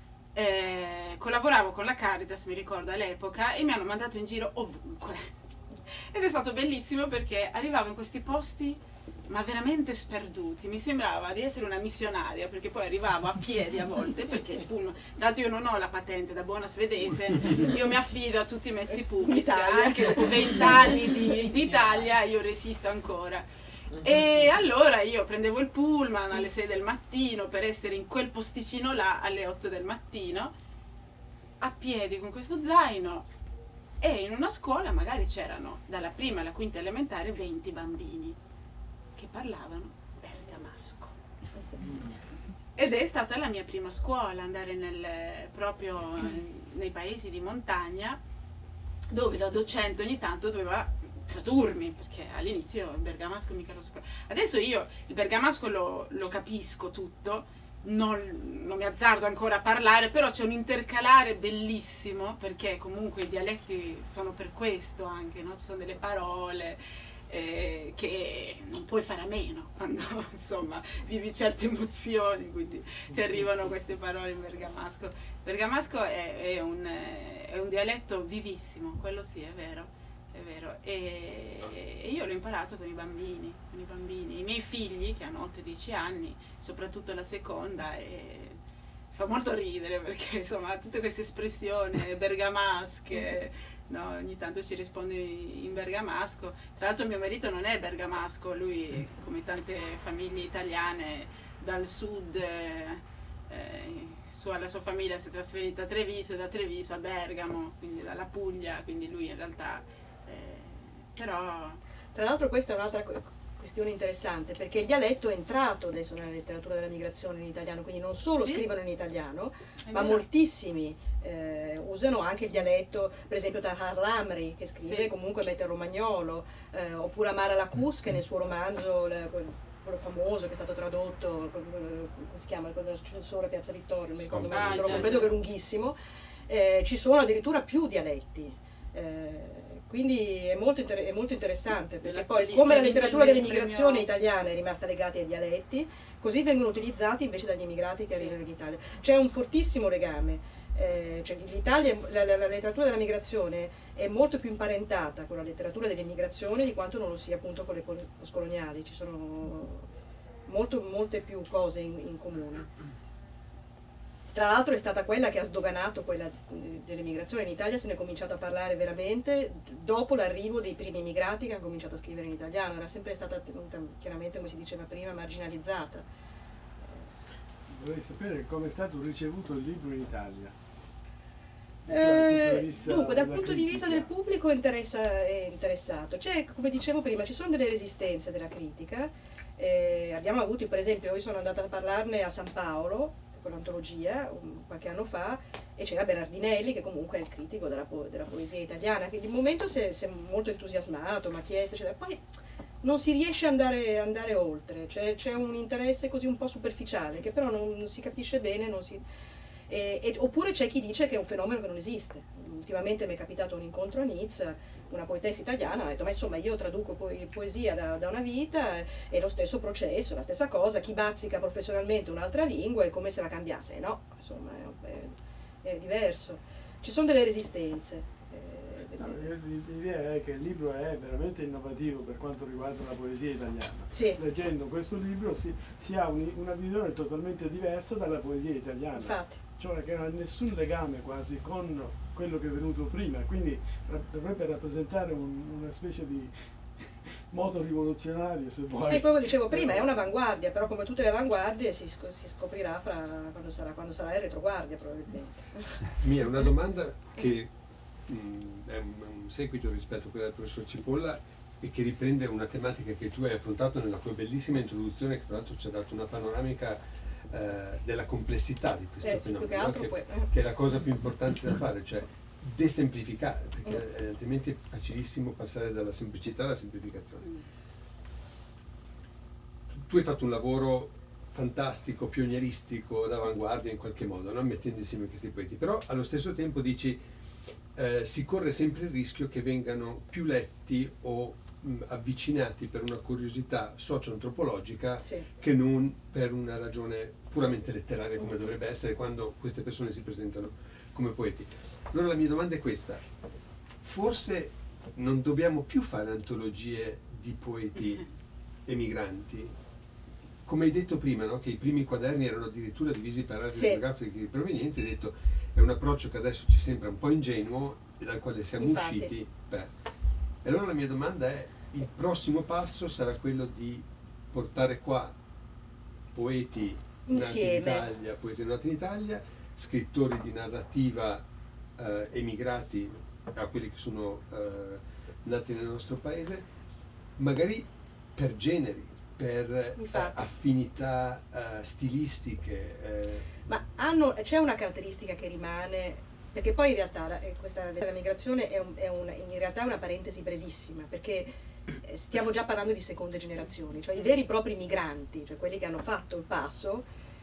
Collaboravo con la Caritas, mi ricordo all'epoca, e mi hanno mandato in giro ovunque. Ed è stato bellissimo perché arrivavo in questi posti ma veramente sperduti, mi sembrava di essere una missionaria, perché poi arrivavo a piedi a volte, perché il pullman, tra l'altro io non ho la patente da buona svedese, io mi affido a tutti i mezzi pubblici, anche dopo 20 anni di Italia io resisto ancora. E allora io prendevo il pullman alle 6 del mattino per essere in quel posticino là alle 8 del mattino, a piedi con questo zaino, e in una scuola magari c'erano dalla prima alla quinta elementare 20 bambini che parlavano bergamasco. Ed è stata la mia prima scuola, andare proprio nei paesi di montagna, dove la docente ogni tanto doveva tradurmi, perché all'inizio il bergamasco mica lo sapevo. Adesso io il bergamasco lo capisco tutto, non mi azzardo ancora a parlare, però c'è un intercalare bellissimo, perché comunque i dialetti sono per questo anche, no? Ci sono delle parole che non puoi fare a meno quando insomma vivi certe emozioni, quindi ti arrivano queste parole in bergamasco. Il bergamasco è un dialetto vivissimo, quello sì, è vero, e io l'ho imparato con i bambini, i miei figli che hanno 8-10 anni, soprattutto la seconda, e fa molto ridere perché insomma tutte queste espressioni bergamasche, no, ogni tanto ci risponde in bergamasco. Tra l'altro mio marito non è bergamasco, lui come tante famiglie italiane dal sud, la sua famiglia si è trasferita a Treviso e da Treviso a Bergamo, quindi dalla Puglia, quindi lui in realtà però... Tra l'altro questa è un'altra questione interessante, perché il dialetto è entrato adesso nella letteratura della migrazione in italiano, quindi non solo scrivono in italiano, ma moltissimi usano anche il dialetto, per esempio Tahar Lamri che scrive comunque mette il romagnolo, oppure Amara Lacus nel suo romanzo, quello famoso che è stato tradotto, come si chiama, l'ascensore Piazza Vittorio, non mi ricordo mai il titolo completo, che è lunghissimo, ci sono addirittura più dialetti. Quindi è molto interessante, perché poi come la letteratura dell'immigrazione italiana è rimasta legata ai dialetti, così vengono utilizzati invece dagli immigrati che arrivano in Italia. C'è un fortissimo legame, cioè l'Italia, la letteratura della migrazione è molto più imparentata con la letteratura dell'immigrazione di quanto non lo sia appunto con le postcoloniali, ci sono molte più cose in comune. Tra l'altro è stata quella che ha sdoganato quella dell'emigrazione. In Italia se ne è cominciato a parlare veramente dopo l'arrivo dei primi immigrati che hanno cominciato a scrivere in italiano, era sempre stata chiaramente, come si diceva prima, marginalizzata. Vorrei sapere come è stato ricevuto il libro in Italia. Dunque, dal punto di vista del pubblico è interessato. C'è, come dicevo prima, ci sono delle resistenze della critica. Abbiamo avuto, per esempio, io sono andata a parlarne a San Paolo con l'antologia qualche anno fa, e c'era Bernardinelli che comunque è il critico della poesia italiana, che di momento si è molto entusiasmato, mi ha chiesto, eccetera. Poi non si riesce ad andare oltre, c'è un interesse così un po' superficiale che però non si capisce bene, oppure c'è chi dice che è un fenomeno che non esiste. Ultimamente mi è capitato un incontro a Nizza, una poetessa italiana ha detto: ma insomma io traduco poesia da una vita, è lo stesso processo, la stessa cosa, chi bazzica professionalmente un'altra lingua è come se la cambiasse. No, insomma è diverso, ci sono delle resistenze. L'idea è che il libro è veramente innovativo per quanto riguarda la poesia italiana. Sì. Leggendo questo libro si ha una visione totalmente diversa dalla poesia italiana. Infatti. Cioè che non ha nessun legame quasi con quello che è venuto prima, quindi dovrebbe rappresentare una specie di moto rivoluzionario, se vuoi. E quello che dicevo prima è un'avanguardia, però come tutte le avanguardie si scoprirà quando sarà in retroguardia probabilmente. Mia, una domanda che è un seguito rispetto a quella del professor Cipolla e che riprende una tematica che tu hai affrontato nella tua bellissima introduzione, che tra l'altro ci ha dato una panoramica della complessità di questo Sì, più che fenomeno, altro che è la cosa più importante da fare, cioè desemplificare, perché altrimenti è facilissimo passare dalla semplicità alla semplificazione. Tu hai fatto un lavoro fantastico, pionieristico, d'avanguardia in qualche modo, no? Mettendo insieme questi poeti, però allo stesso tempo dici si corre sempre il rischio che vengano più letti o avvicinati per una curiosità socio-antropologica Sì. che non per una ragione puramente letteraria come dovrebbe essere quando queste persone si presentano come poeti. Allora la mia domanda è questa: forse non dobbiamo più fare antologie di poeti emigranti? Come hai detto prima, no? Che i primi quaderni erano addirittura divisi per aree geografiche di provenienza, hai detto è un approccio che adesso ci sembra un po' ingenuo e dal quale siamo usciti. E allora la mia domanda è: il prossimo passo sarà quello di portare qua poeti nati in Italia, poeti nati in Italia, scrittori di narrativa emigrati a quelli che sono nati nel nostro paese, magari per generi, per affinità stilistiche. Ma c'è una caratteristica che rimane, perché poi in realtà questa migrazione è in realtà una parentesi brevissima, perché stiamo già parlando di seconde generazioni, cioè i veri e propri migranti, cioè quelli che hanno fatto il passo,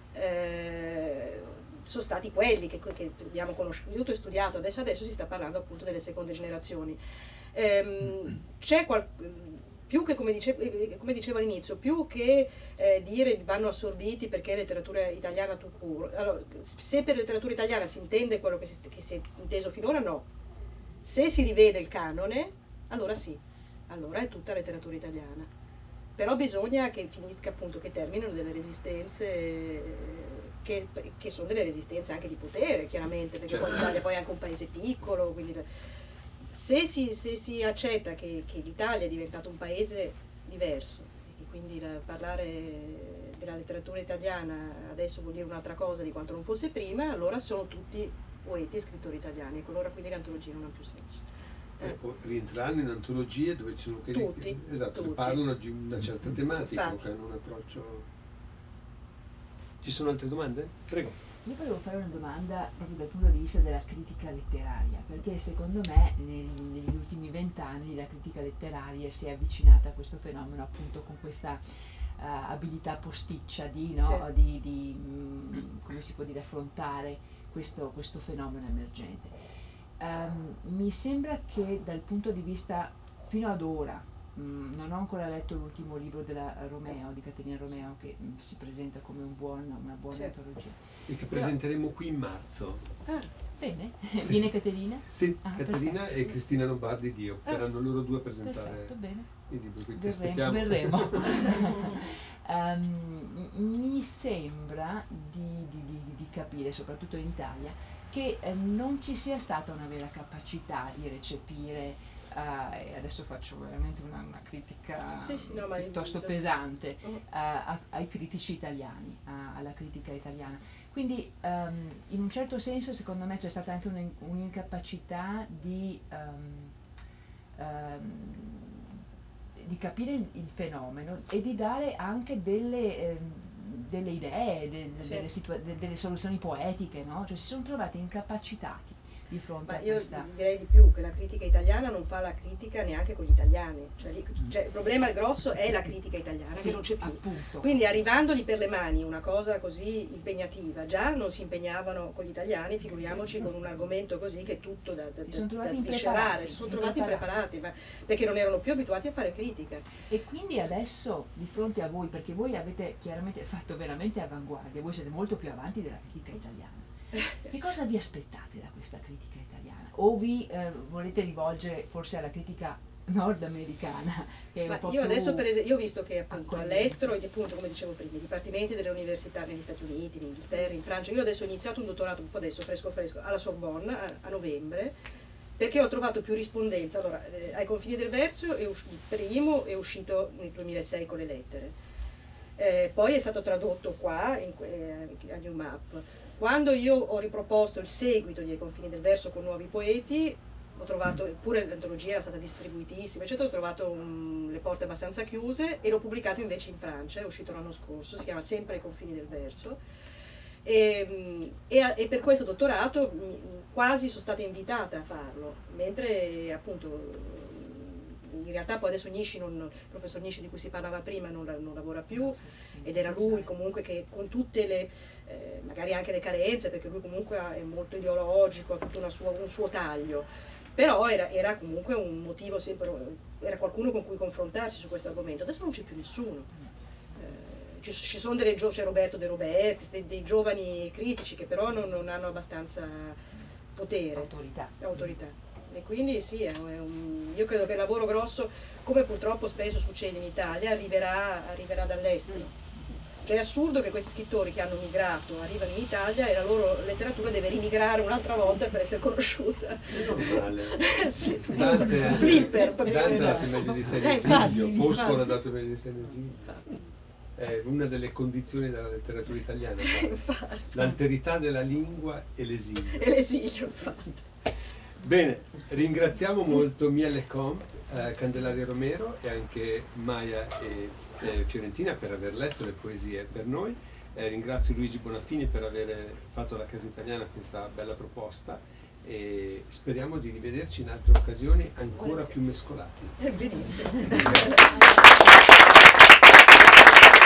sono stati quelli che abbiamo conosciuto e studiato, adesso si sta parlando appunto delle seconde generazioni. C'è più che, come dicevo all'inizio, più che dire vanno assorbiti perché è letteratura italiana tout court. Allora, se per letteratura italiana si intende quello che si è inteso finora, no. Se si rivede il canone, allora sì, allora è tutta letteratura italiana. Però bisogna che finisca, appunto, che terminino delle resistenze che sono delle resistenze anche di potere, chiaramente, perché poi l'Italia poi è anche un paese piccolo, quindi se si accetta che l'Italia è diventato un paese diverso e quindi parlare della letteratura italiana adesso vuol dire un'altra cosa di quanto non fosse prima, allora sono tutti poeti e scrittori italiani, e allora quindi le antologie non hanno più senso. Rientreranno in antologie dove ci sono tutti, esatto, tutti. Che parlano di una certa tematica. Infatti. Che hanno un approccio. Ci sono altre domande? Prego. Io volevo fare una domanda proprio dal punto di vista della critica letteraria, perché secondo me negli ultimi 20 anni la critica letteraria si è avvicinata a questo fenomeno appunto con questa abilità posticcia di come si può dire, affrontare questo fenomeno emergente. Mi sembra che dal punto di vista, fino ad ora, non ho ancora letto l'ultimo libro della Romeo, di Caterina Romeo, che si presenta come una buona antologia. E che presenteremo qui in marzo. Bene, Sì. Viene Caterina? Sì, Caterina perfetto. e Cristina Lombardi Dio, saranno loro due a presentare Perfetto, bene. il libro, quindi ti aspettiamo. Verremo. Mi sembra di capire, soprattutto in Italia, che non ci sia stata una vera capacità di recepire, e adesso faccio veramente una critica piuttosto pesante, ai critici italiani, alla critica italiana. Quindi in un certo senso secondo me c'è stata anche un'incapacità di capire il fenomeno e di dare anche delle idee, delle soluzioni poetiche, no? Cioè si sono trovati incapacitati di fronte a questa. Io direi di più, che la critica italiana non fa la critica neanche con gli italiani, cioè il problema grosso è la critica italiana, che non c'è più. Appunto. Quindi arrivandogli per le mani una cosa così impegnativa, già non si impegnavano con gli italiani, figuriamoci con un argomento così che è tutto da sviscerare, si sono trovati impreparati, perché non erano più abituati a fare critica. E quindi adesso di fronte a voi, perché voi avete chiaramente fatto veramente avanguardia, voi siete molto più avanti della critica italiana, che cosa vi aspettate da questa critica italiana? O vi volete rivolgere forse alla critica nordamericana. Che è un po' Io adesso più... io ho visto che appunto accogliente. all'estero, appunto come dicevo prima, i dipartimenti delle università negli Stati Uniti, in Inghilterra, in Francia, io adesso ho iniziato un dottorato un po' adesso fresco alla Sorbonne a novembre, perché ho trovato più rispondenza. Allora, Ai confini del verso il primo è uscito nel 2006 con le lettere, poi è stato tradotto qua a New Map. Quando io ho riproposto il seguito di Ai confini del verso con nuovi poeti, ho trovato, eppure l'antologia era stata distribuitissima, eccetera, ho trovato le porte abbastanza chiuse e l'ho pubblicato invece in Francia, è uscito l'anno scorso, si chiama sempre Ai confini del verso. E per questo dottorato quasi sono stata invitata a farlo, mentre appunto in realtà poi adesso il professor Nishi di cui si parlava prima non lavora più, ed era lui comunque che con tutte le magari anche le carenze, perché lui comunque è molto ideologico, ha tutto un suo taglio, però era comunque un motivo sempre, era qualcuno con cui confrontarsi su questo argomento. Adesso non c'è più nessuno. Ci sono c'è Roberto De Robertis, dei giovani critici che però non hanno abbastanza potere, autorità. E quindi sì, io credo che il lavoro grosso, come purtroppo spesso succede in Italia, arriverà dall'estero. Cioè è assurdo che questi scrittori che hanno migrato arrivano in Italia e la loro letteratura deve rimigrare un'altra volta per essere conosciuta. È normale. Sì. Dante Flipper, ha dato meglio di sé l'esilio, Foscolo ha dato meglio di sé l'esilio. È una delle condizioni della letteratura italiana, l'alterità della lingua e l'esilio. E l'esilio, infatti. Bene, ringraziamo molto Mia Lecomte, Candelaria Romero e anche Maya e Fiorentina per aver letto le poesie per noi. Ringrazio Luigi Bonafini per aver fatto alla Casa Italiana questa bella proposta e speriamo di rivederci in altre occasioni ancora più mescolati. Benissimo.